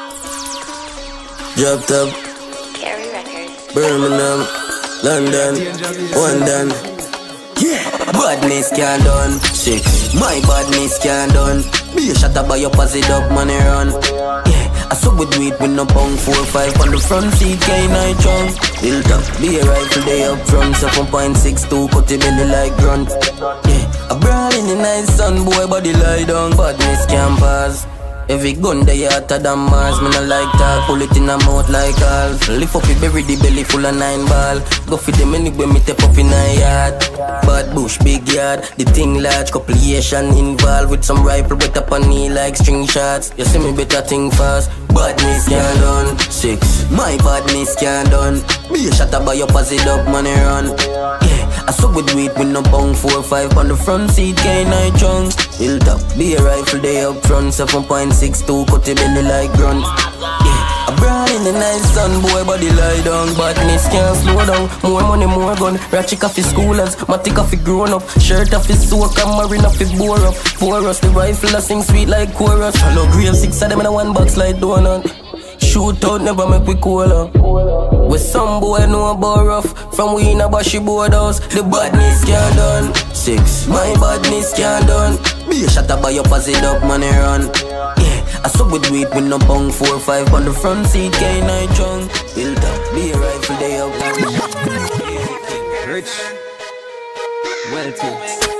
drop top. Birmingham, London, London. Yeah, badness can't done. Shake, my badness can't done. Be a shot up by your pussy dog money run. Yeah, I saw we do it with no pound four five on the front seat, K nine trunk. Hilltop, be a rifle day up front. seven point six two, cut the belly like grunt. Yeah, a brawl in the nice sun, boy body lie down. Badness can't pass. Every gun they hotter than Mars. Me no like talk, pull it in a mouth like Alf. Lift up it, bury the belly full of nine ball. Go for them anyway, me tap up in a yard. Bad bush, big yard, the thing large. Couple Asian involved with some rifle wet up on knee like string shots. You see me better think fast. Badness can't done. Six, my badness can't done. Be a shot up by your pussy dog money run. Yeah, I saw we do it with no pound four five on the front seat, K nine trunk. Hilltop, be a rifle day up front. seven point six two, cut the belly like grunt. Yeah, a brawl in the nice sun, boy body lie down. Badness can't slow down. More money, more gun. Ratchet off his schoolers, matic off his grown up. Shirt off his soak and marine off his bore up. For us, the rifle a sing sweet like chorus. Hello, grave six of them in a one box like donut. Shoot out, never make we cool up. With some boy know about rough. From we in a bashy boardhouse. The badness can't done. Six, my badness can't done. Be a shot up by your pussy dog money run. Yeah, I saw we do it with no pound four five on the front seat, K nine trunk. Hilltop, be a rifle day up. Rich, wealthy.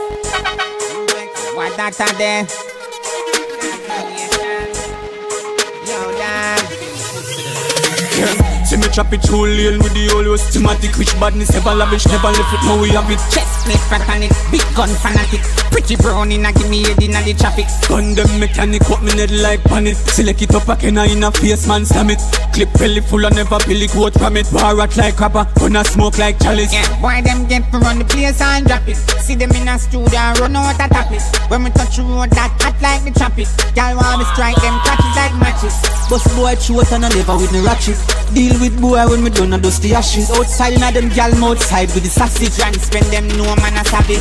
What that there? Yo, dad. See me chop it whole lane with the old systematic. Which badness never lavish, never left it, now we have it. Chest plate mechanic, big gun fanatic. Pretty brown in a give me head in a the traffic. Gun them mechanic, what me need like pan it. Select it up again in a face man slam it. Clip belly full and never belly coat from it. Bar rat like rapper, gonna smoke like chalice. Yeah, boy them get to run the place and drop it. See them in a studio and run out a top it. When we touch the road that hot like the traffic. Y'all want me strike them catches like matches. Bust boy short and a never with no ratchet. Deal with boy when we done a dust the ashes. Outside in a them gal outside with the sausage. And spend them no man a savage.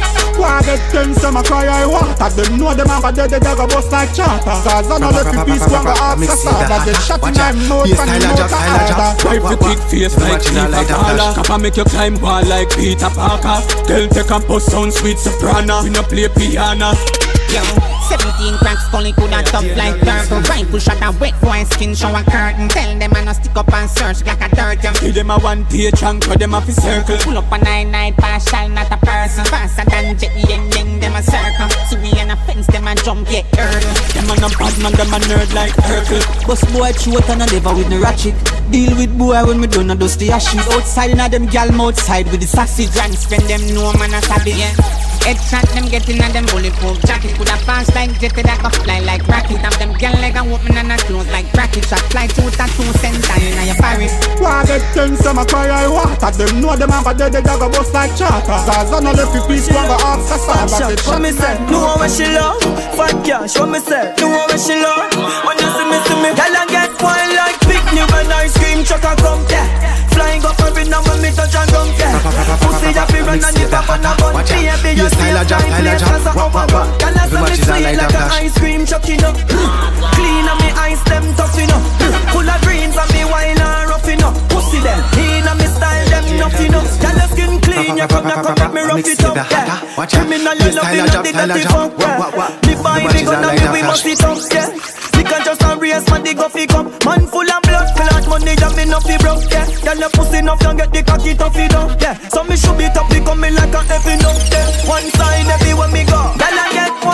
Why get them some a cry I want. Them know them have a dead dead go bust like charter. Cause I know the peace one go off the start. I get shot in my mouth and the mouth harder. Wipe the big face like Peter Parler. Kappa make you climb wall like Peter Parker. Tell take and post sound sweet soprano. We no play piano. Yo, seventeen cracks fully coulda tough like purple. Rifle shot a wet boy skin show a curtain. Tell them I no stick up and search like a dirt. Give them a one page and cut them off a circle. Pull up a nine night partial, not a person. Faster than jet yang yang them a circle. See we on a fence, them a jump get hurdle. Them a no bad man, them a nerd like Urkel. Bust boy short and a never with no ratchet. Deal with boy when we done a dust the ashes. Outside in a them gal outside with the sausage. And spend them no man a savage. Yeah. Headshot them getting on them bulletproof jacket. Coulda fast like jetted that go fly like rocket. Have them girl like a woman and a clothes like bracket. Shot fly two tattoo center in a your parry. Why get them some a cry I want. Them know them have a dead dead go bust like charter. Cause I know the peace one go off the side. Show me say, know what she love. Fat girl, show me say, know what she love. When you see me, see me, girl I get wild like picnic when ice cream truck a come there. Flying up every now when me touch and come there. Pussy happy run and the pop on a bun. Baby just style a job, style a job. Wap wap wap. Girl I say me sweet like an ice cream truck you know. Clean and me ice them tough you know. Full of greens and me wine and rough you know. Pussy them, in and me style them enough you know. Girl your skin clean, you come, you come make me rough it up. Yeah. Criminal you love you know the dirty funk. The boy we gonna be we must it up. Yeah. We can just a race man the guffy come. Man full of blood, full of money that me enough broke. Yeah. Girl your pussy enough, you get the cocky tough you know. Yeah. So me should be top, me coming like a heavy note. Yeah. One side everywhere me go. Girl I get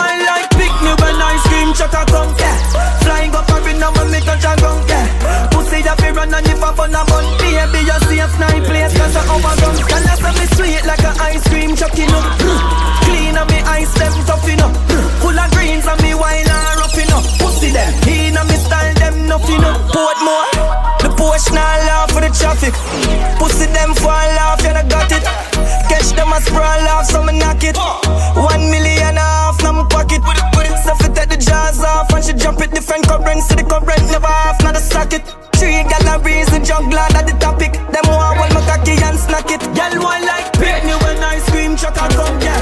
bun a bun. Baby, you safe night place, cause I overdone. Can you say me sweet like a ice cream chuck, you know? Clean on me ice, them tough, you know? Full of greens and me wine and rough, you know? Pussy them, in on me style, them nothing, you know? Portmore, the Porsche now laugh for the traffic. Pussy them fall off, you know got it. Catch them a sprawl off, so me knock it. One million and a half, now me pocket. So fi take the jaws off and she jump it. Different currents to the current, never half, not a socket. Three galleries, the juggler, that the topic. Them want hold my cocky and snack it. Girl one like pick me when I scream, chuck and come, yeah.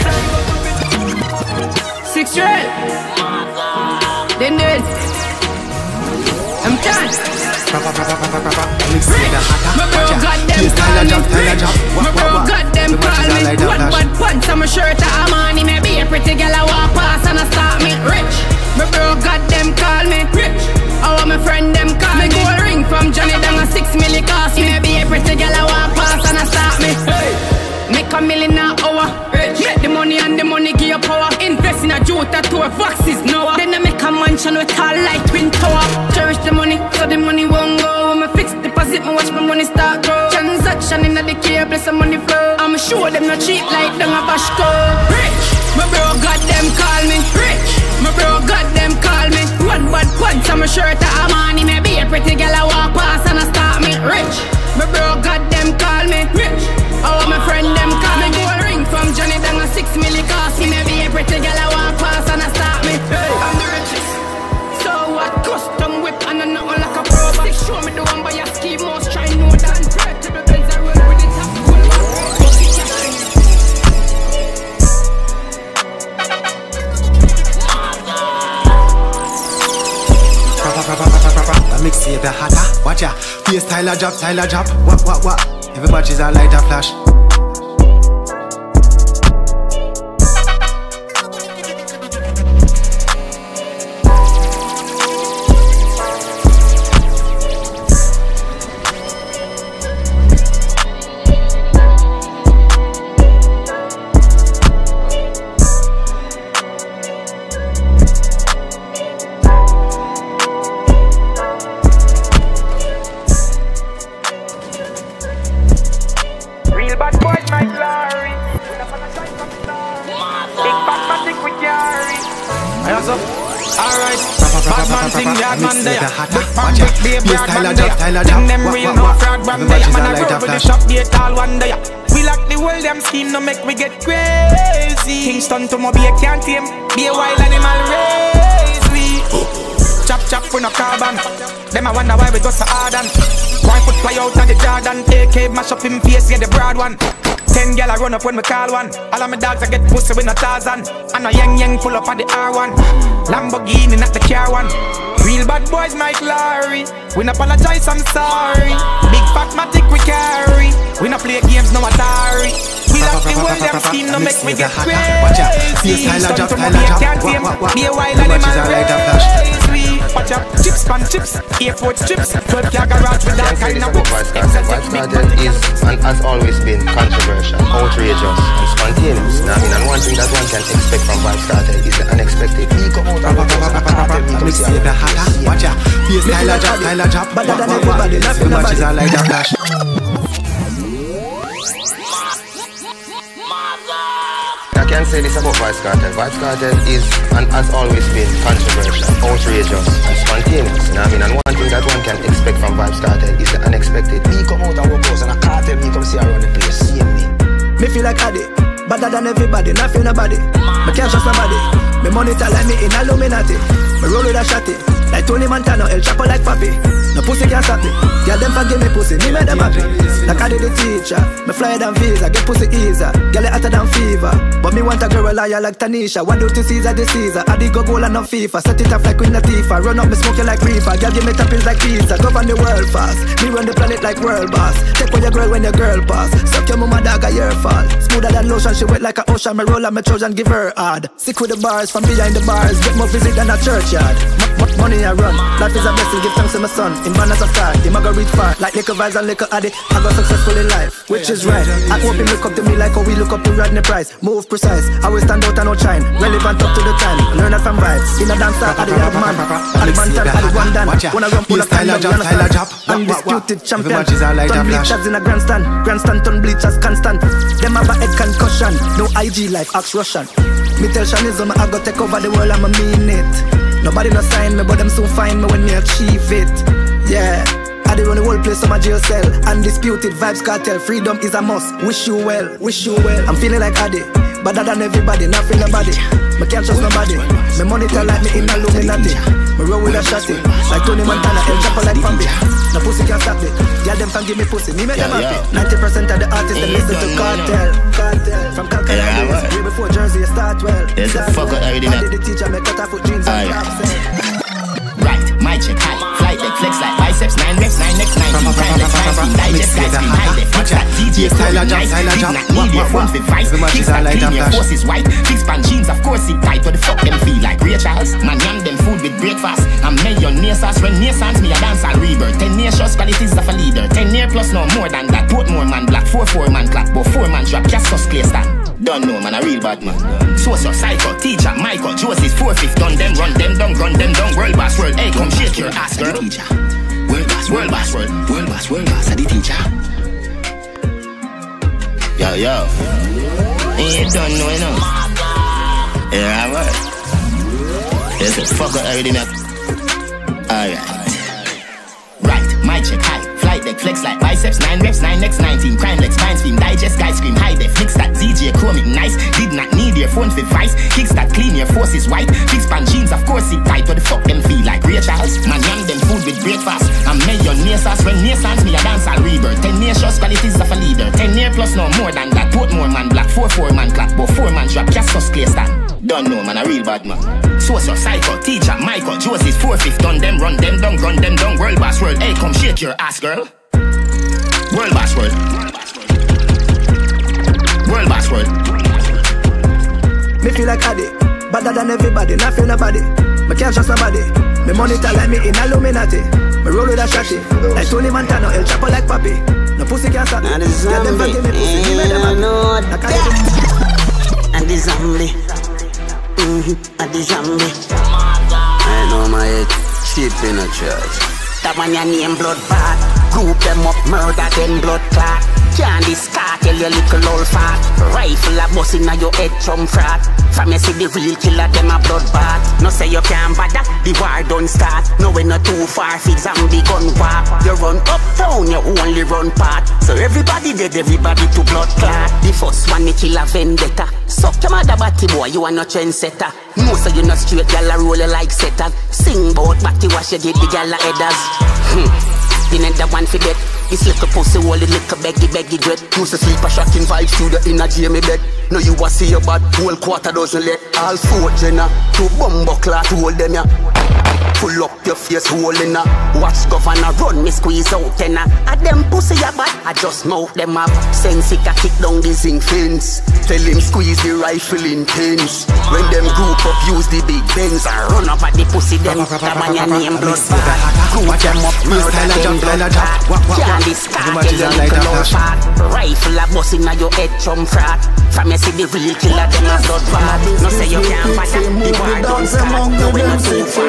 Six trail. Then then I'm done. My bro got them call me rich. My bro got them call me one bad punch on my shirt of Armani. Maybe a pretty girl I walk past and I start me rich. My bro got them call me rich. I want my friend them call me gold ring from Johnny down a six milli cost me. Maybe a pretty girl I walk past and I start me. Make a million an hour. Make the money and the money give you power. Invest in a Jota tour, Foxes now. Then I make a mansion with tall like twin tower. Cherish the money, so the money won't go. When I fix deposit, I watch my money start grow. Transaction in the cable, some money flow. I'm sure them not cheap like them a Bashko. Rich, my bro got them call me. Rich, my bro got them call me. One bad punch on my shirt of Armani. Maybe a pretty girl I walk past and I start me. Rich, my bro got them call me. Rich. Oh, my friend them call me gold ring from Johnny down a six milli cost me. Maybe a pretty girl I walk past and I start me. Hey, I'm the richest. So what? Custom whip and I'm not like a pro. But show me the one by your ski most try no dance. Red to the Benz I roll with the top full That makes it the hotter. Watch ya. Face style a drop, style a drop. What, what, what? Everybody's a light a flash. Scheme no make we get crazy. Kingston to Mobile can't tame. Be a wild animal race we. Chop chop for no carbon. Them I wonder why we go so hard and one foot fly out of the Jordan. A K mash up him face, get the broad one. Ten gal I run up when we call one. All of my dogs I get pussy with no Tarzan. And a yang yang pull up at the R one. Lamborghini not the car one. Real bad boys Mike Larry. We not apologize, I'm sorry. Big fat matic we carry. We not play games, no Atari. We lock the world, them scheme, no make me get crazy. Stun to my beer, can't tame. Be a wild animal race. We watch out, chips pan chips, airport strips. twelve car garage with that kind of books. Vybz Kartel is and has always been controversial, outrageous and spontaneous. Now I mean, and one thing that one can expect from Vybz Kartel is the unexpected. He come out and mix it the hotter. Watch out, face style a drop, style a drop. Better than everybody, nothing nobody. The light a flash. I can say this about Vybz Kartel. Vybz Kartel is and has always been controversial, outrageous and spontaneous. Now I mean, and one thing that one can expect from Vybz Kartel is the unexpected. Me come out and walk out and a cartel me come see around the place. See me. Me feel like Addy, better than everybody, not feel nobody. Me can't trust nobody. Me monitor like me in Illuminati. Me roll with a shotty, like Tony Montana, El Chapo like Papi. No pussy can't stop me. Girl them forgive me pussy, me make them happy. Like I did the teacher, me fly than visa, get pussy easier. Girl it hotter than fever, but me want a girl liar like Tanisha. One do to Caesar the Caesar, I did go goal and no FIFA. Set it up like Queen Latifah, run up me smoke you like reefer. Girl give me toppings like pizza, govern the world fast. Me run the planet like world boss. Take on your girl when your girl pass. Suck your mama dog a year fall. Smoother than lotion, she wet like a ocean. Me roll on my Trojan, give her hard. Sick with the bars from behind the bars. Get more visit than a churchyard. money I run. Life is a blessing, give thanks to my son. In man as a star, him I go reach far. Like liquor vibes and liquor addict, I got successful in life, which is right. I hope him look up to me like how we look up to Rodney Price. Move precise, I will stand out and not shine. Relevant up to the time, learn that from vibes. In a dance star, I the young man. I the man tell, I the one done. Wanna run, pull up, stand up, understand. Undisputed champion. Turn bleachers in a grandstand. Grandstand turn bleachers constant. Them have a head concussion. No I G life, ask Russian. Me tell Shanism I go take over the world, I'ma mean it. Nobody no sign me, but them soon find me when me achieve it. Yeah, I did run the whole place on my jail cell. Undisputed vibes cartel, freedom is a must. Wish you well, wish you well. I'm feeling like Addy, better than everybody, not feel nobody. Me can't trust nobody. Me money tell like me in Illuminati. Me roll with a shotty, like Tony Montana, El Chapo like Bambi. No pussy can't stop it. Yeah, them can give me pussy, me make them happy. Ninety percent of the artists they listen to Cartel, Cartel. From Calcutta, yeah, way before Jersey, you start well. There's a fucker already now. I did the teacher, me cut off with jeans and props. Right, my check high, flight deck flex like biceps, nine reps, nine next, nine team, prime let's find speed, digest, guys be high def, fix that D J, style a jump, style a jump, need your phone for vice, kicks that clean, your force is white, fix pan jeans, of course it tight, what the fuck them feel like, Ray Charles, man young them food with breakfast, I'm mayonnaise sauce, when naissance me a dance I'll rebirth, ten years shows qualities of a leader, ten year plus no more than that, put more man black, four four man clap, but four man drop, cast us clear stand. Don't know man, a real bad man. Source of psycho, teacher, Michael, Joseph, four fifth, done them, run them down, run them down, world boss world, hey come shake your ass girl. Teacher, world boss, world boss, world, world boss, world boss, a the teacher. Yo, yo, you don't know enough. Yeah, I work. There's a fucker already now. Alright. Right, my check high. Flight deck flex like biceps, nine reps, nine next, nineteen. Crime legs, spine stream, digest, guy scream, high def. Mix that D J, chrome it nice. Did not need your phone for vice. Kicks that clean, your force is white. Fix pan jeans, of course it tight. What the fuck them feel like? Ray Charles, man yam them food with breakfast. I'm mayonnaise sauce, when naissance me a dance I'll rebirth. Ten year shows qualities of a leader. Ten year plus no more than that. Put more man black, four four man clap, but four man drop, cast us clear stand. Don't know man, a real bad man. Source of psycho, teacher, Michael, Joseph, four fifth, done them, run them down, run them down, world boss world. Hey, come shake your ass, girl. World boss world. World boss world. Me feel like Addy, better than everybody, not feel nobody. Me can't trust nobody. Me money tell like me in Illuminati. Me roll with a shotty, like Tony Montana, El Chapo like Papi. No pussy can't stop me. And the zombie, give me pussy, give me them happy. And the zombie, mm-hmm, and the zombie. I know my head, cheap in a church. That one your name blood bad. Group them up, murder them blood clot. Candy scar, tell your little old fat. Rifle a bust inna your head, chum frat. From you see the real killer, them a blood bad. No say you can't bother, the war don't start. No we not too far, fi zombie gun walk. You run uptown, you only run part. So everybody dead, everybody to blood clot. The first one, the killer vendetta. Suck your mother batty boy, you are no trendsetter. No say you not straight, y'all a roll like setter. Sing bout batty wash, you get the y'all a headers. Hmm. You need the one for that. This little pussy, all the little beggy, beggy dread. Used to sleep a shocking vibes through the inner Jamie bed. Now you a see your bad, whole quarter dozen let. All four jenna, two bumbo cloth, hold them ya. Pull up your face, hole in a. Watch governor run, me squeeze out tenna. A them pussy a bad, I just mouth them up. Sensic a kick down the zinc fence. Tell him squeeze the rifle intense. When them group up, use the big Benz and run up at the pussy them. That man your name blood bad. Group them up, murder them blood bad. Candy scar, tell your little old fat. Rifle a bust inna your head, chum frat. From you see the real killer, them a blood bad. No say you can't bother, the war don't start. No we not too far,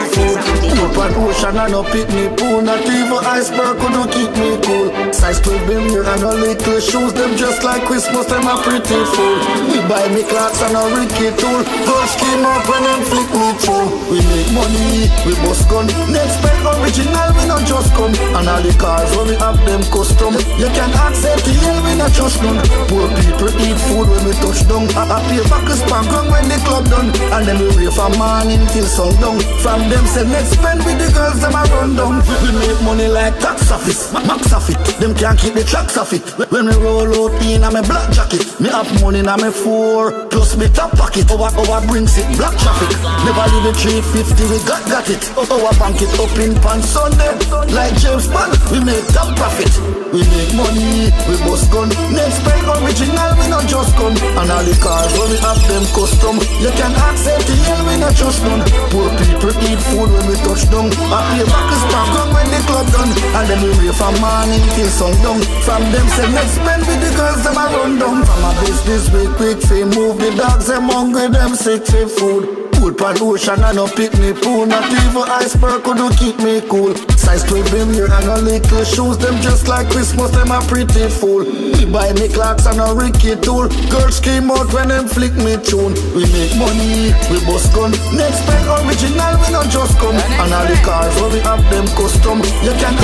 up an ocean and no pick me pool. Not even iceberg could keep me cool. Size twelve billion and no little shoes. Them just like Christmas, them a pretty fool. We buy me clocks and a Ricky tool. Girls came up when them flick me through. We make money, we bust gun. Next spell original, we not just come. And all the cars when we have them custom. You can accept the hell, we not just none. Poor people eat food when we touch down. I pay back a spank when the club done. And then we wait from morning till sundown. From them say next spend with the girls, them a run down. We make money like tax office, max of it. Them can't keep the tracks of it. When we roll out in a me black jacket, me have money in a me four, plus me top pocket. Our, our brings it, black traffic. Never leave it three fifty, we got got it. Our bank it up in pan Sunday, like James Bond. we make top profit. We make money, we bust gun. Next spend original, we not just gun. And all the cars when we have them custom. You can accept the hell, we not just none. Poor people eat food when we touch down. I pay back the spark gun when the club done. And then we rave from morning till sundown. From them say next spend with the girls, them a run down. From a business we quick, we move the dogs, them hungry, them sick for food. Put pan ocean and no picnic pool. Not even iceberg could keep me cool. Size twelve them here and a little shoes. Them just like Christmas, them a pretty fool. We buy me clocks and a Ricky tool. Girls came out when them flick me tune. We make money, we bust gun. Next spend original, we not just come. And all the cars where we have them custom. You can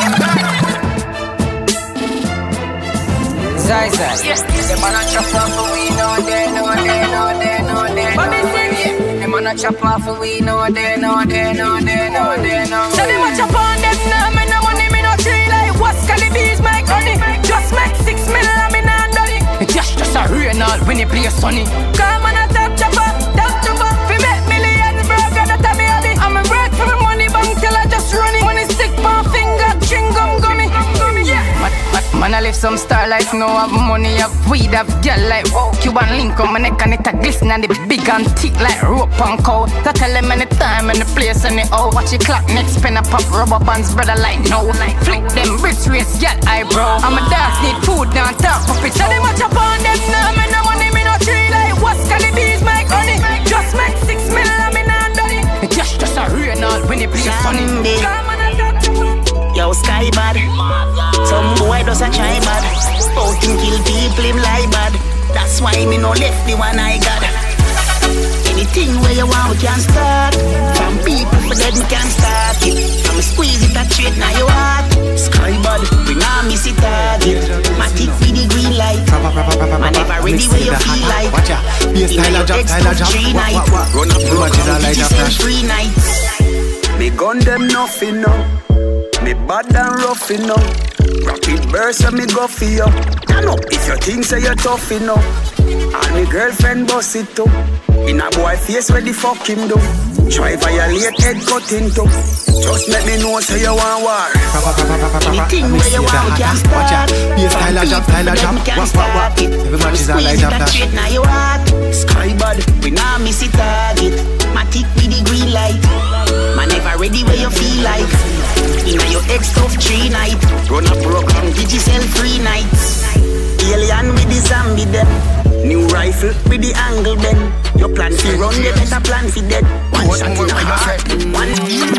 Zai Zai, the man a chop off for we no day, no day, no day, no day, no day. The man a chop off for we no day, no day, no day, no day, no day. So the man chop on them now, me no money, me no tree like what's Calibees make honey. Just make six million and me nah dolly. Just just a rain all when you play sunny. Come on a top chopper, top chopper. We make millions, bro, got that me hobby. I'm a work for the money bank till I just run it. Money stick my finger, chewing gum gummy, gummy, yeah. Man, I live some star life, no have money, have weed, have girl like wow. Cuban link on my neck and it a glisten and it big and thick like rope and cow. That tell them any time and the place and the hour. Watch your clock, next pen a pop, rubber bands, brother like no. Flick them bricks, race, girl eyebrow. I'm a dance, need food, down top of it. So they watch up on them now, me no money, me no tree like what's Calibees make honey. Just make six million and me nah dolly. Just just a rain all when you play sunny. Come on a top chopper. Yo, sky bad. Some boy does a try bad. Out him kill people, him lie bad. That's why me no left the one I got. Anything where you want, we can start. From people for dead, me can start it. I'ma squeeze it a straight now you heart. Sky bad, bring on me see target. My tick with the green light. Man never ready where you feel like. In your ex three night. Run up, run up, light up, three nights. Me gun them nothing no. Me bad and rough enough. Rapid burst and me go for you. Turn up if you think say you're tough enough. And me girlfriend boss it too. In a boy face where the fuck him do. Try violate head cut into. Just let me know say you want war. Anything where you want can start. Be a style of job, style of job. What, what, what? Every match is a light up dash. Now you heart. Sky bad, we now miss it target. My tick with the green light. Man never ready where you feel like. In your ex stuff three night. Run up program, digital free nights. Alien with the zombie them. New rifle with the angle bend. Your plan fi run, you better plan fi dead. One shot in the heart. One.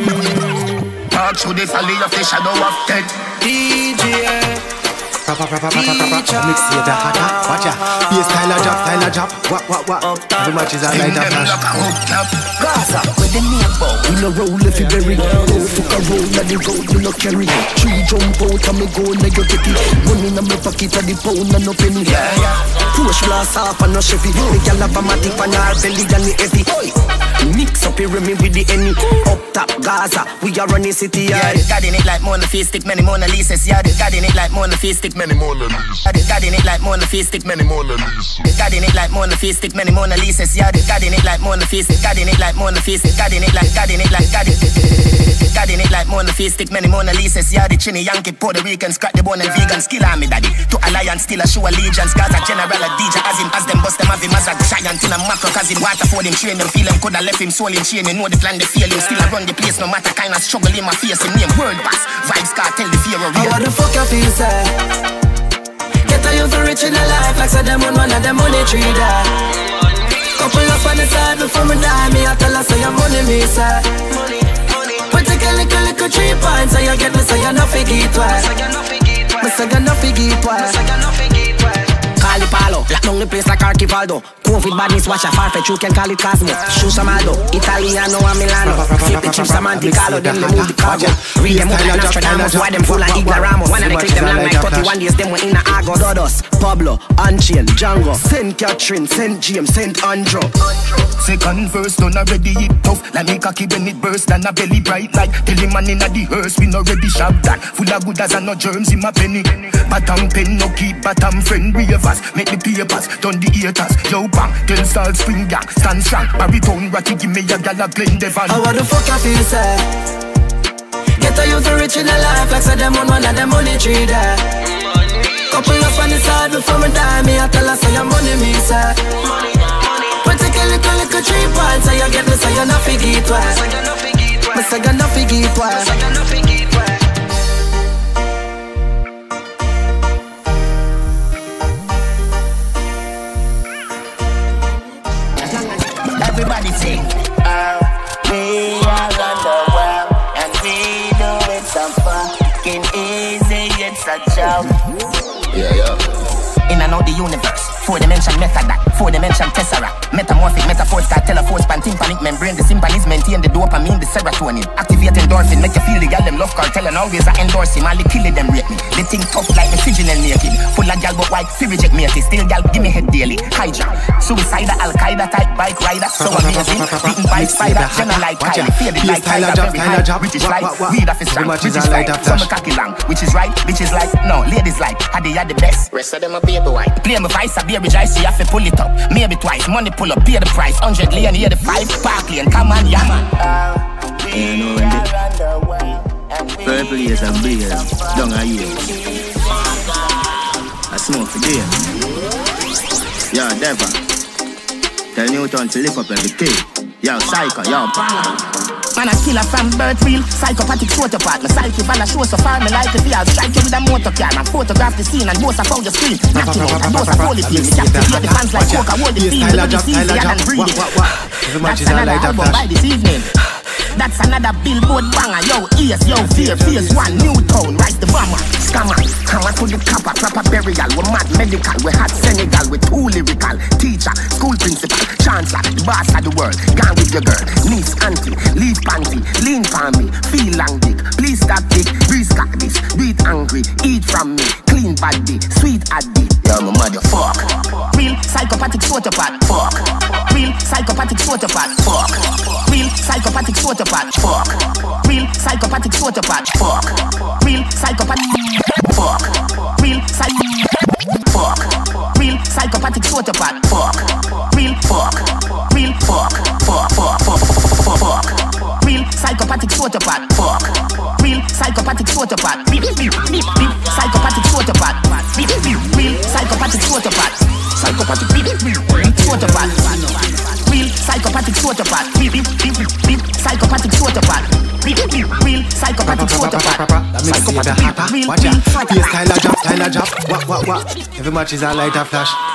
Talk through the valley of the shadow of death. D J. Papa, papa, papa, papa, mix it, hata, watcha. Be a style of job, style of job. What, what, what? Every match is a light up dash. Gaza, where the name bow. We no roll if you bury. Go fuck a roll on the road, we no carry. Three jump out and me go and you get it. Money in my pocket and the pound and no penny. Yeah, yeah. Push blast off and no Chevy. The gal have a matic and her belly and the heavy. Mix up here me with the enemy. Up top Gaza, we are running city. Yeah, the God in it like Mona Face stick, many Mona Lisas. Yeah, the God in it like Mona Face stick, many Mona Lisas. The God in it like Mona Face stick, many Mona Lisas. The God in it like Mona Face stick, many Mona Lisas. Yeah, the God in it like Mona Face stick, God in it like Mona Face stick, God in it like God in it like God in it. God in it like Mona Face stick, many Mona Lisas. Yeah, the Trini Yankee, Puerto Rican, scratch the bone and vegan. Skill army daddy, to alliance, still a show allegiance. Gaza general a D J, as him, as them bust them have him as a giant in a macro. Cause him water for him, train them, feel him, coulda left him soul in chain. You know the plan, the feel him, still a run the place. No matter kind of struggle in my face, him name world pass. Vibes cartel, the fear of real. How the fuck you feel, sir? Get a youth rich in a life, like said them on one of them money tree die. Couple up on the side before me die, me I tell her say your money me, sir. But take a little, little three points, so you get me, so you no figgy twice. Me say you no figgy twice. Call it Palo, lock down the place like Archivaldo. Covid badness, watch a farfetch, you can call it Cosmo. Shoe Samaldo, Italiano and Milano. Flip the chips, Amanticalo, then they move the cargo. Read them up like Nostradamus, why them full of Ignoramos. One of the click them long like thirty-one days, them were in the Argo. Dodos, Pablo, Unchain, Django, Saint Catherine, Saint James, Saint Andrew. Second verse done already it tough. Like me cocky when it burst and a belly bright like tell him man inna the hearse we no ready shop that. Full of good as and no germs in my penny. Bottom pen no keep bottom friend ravers. Make the papers, done the haters. Yo bang, ten salt spring gang, stand strong. Baritone ratty give me a gal a Glen Devon. How the fuck I feel, sir? Get Get a youth rich in a life like say them on one of them money tree there. Couple of on the side before me die, me I tell her say your money me say. Particularly little little tree points, say you get me say you no figgy it well. Me say you no figgy it well. Everybody sing. Uh, we are on the world and we do it so fucking easy. It's a joke. Yeah, yeah. In and out the universe, four dimension method that, four dimension tesseract, metamorphic metaphors that tell a force pan tympanic membrane. The symphonies maintain the dopamine, the serotonin, activate endorphin, make you feel the gal them love cartel and always I endorse him. All the kill them rate me. They think tough like the original naked, full of gal but white, fi reject me. Still gal give me head daily. Hydra, suicide, Al Qaeda type bike rider, so amazing, beaten by spider, general like Kylie, faded like Tyler, very high, British life, weed off his strong, British life, summer cocky long, which is right, bitches like, no, ladies like, how they are the best. Rest of them a baby white. Play my vice, a baby dry, so you have to pull it up. Maybe twice, money pull up, pay the price. Hundred lane, hear the five, park lane, come on, yeah man. You know when the purple ears and blue ears, down a year. I smoke for days. Yo, Deva, tell Newton to lift up everything. Yo, Psycho, yo, man, a killer from birth real, psychopathic photopart. My psyche van a show so far, me like to feel. I'll strike you with a motor car and photograph the scene and both found the screen. Knocking out and both hold the field. Me captivate the fans like coke, I hold the field. With the easier than breathing. That's another album by this evening. That's another billboard banger. Yo, ears, yo, fear, fears one, new tone. Rise the bomber, scammer. Come to the copper, proper burial. We're mad medical, we're hot Senegal. We're too lyrical. Teacher, school principal, chancellor, the boss of the world. Gone with your girl, niece, auntie, leave panty, lean for me, feel long dick. Please stop dick, breeze cock this. Do it angry, eat from me, clean body, sweet addy. Yo, my mother, fuck. Real psychopathic photopart, fuck. Real psychopathic photopart, fuck. Real psychopathic photopart, fuck. Real psychopathic photopart, fuck. Real psychopathic, fuck. Real psych, fuck. Real psychopathic photopart, fuck. Real fuck. Real fuck. Fuck. Fuck. Fuck. Fuck. Real psychopathic photopart, fuck. Real psychopathic photopart, real psychopathic photopart, real psychopathic photopart, psychopathic photopart, real psychopathic photopart, real psychopathic photopart, real psychopathic photopart. That makes you the hotter. Watch out. Yes, Tyler drop, Tyler drop. What, what, what? Every match is a light a flash.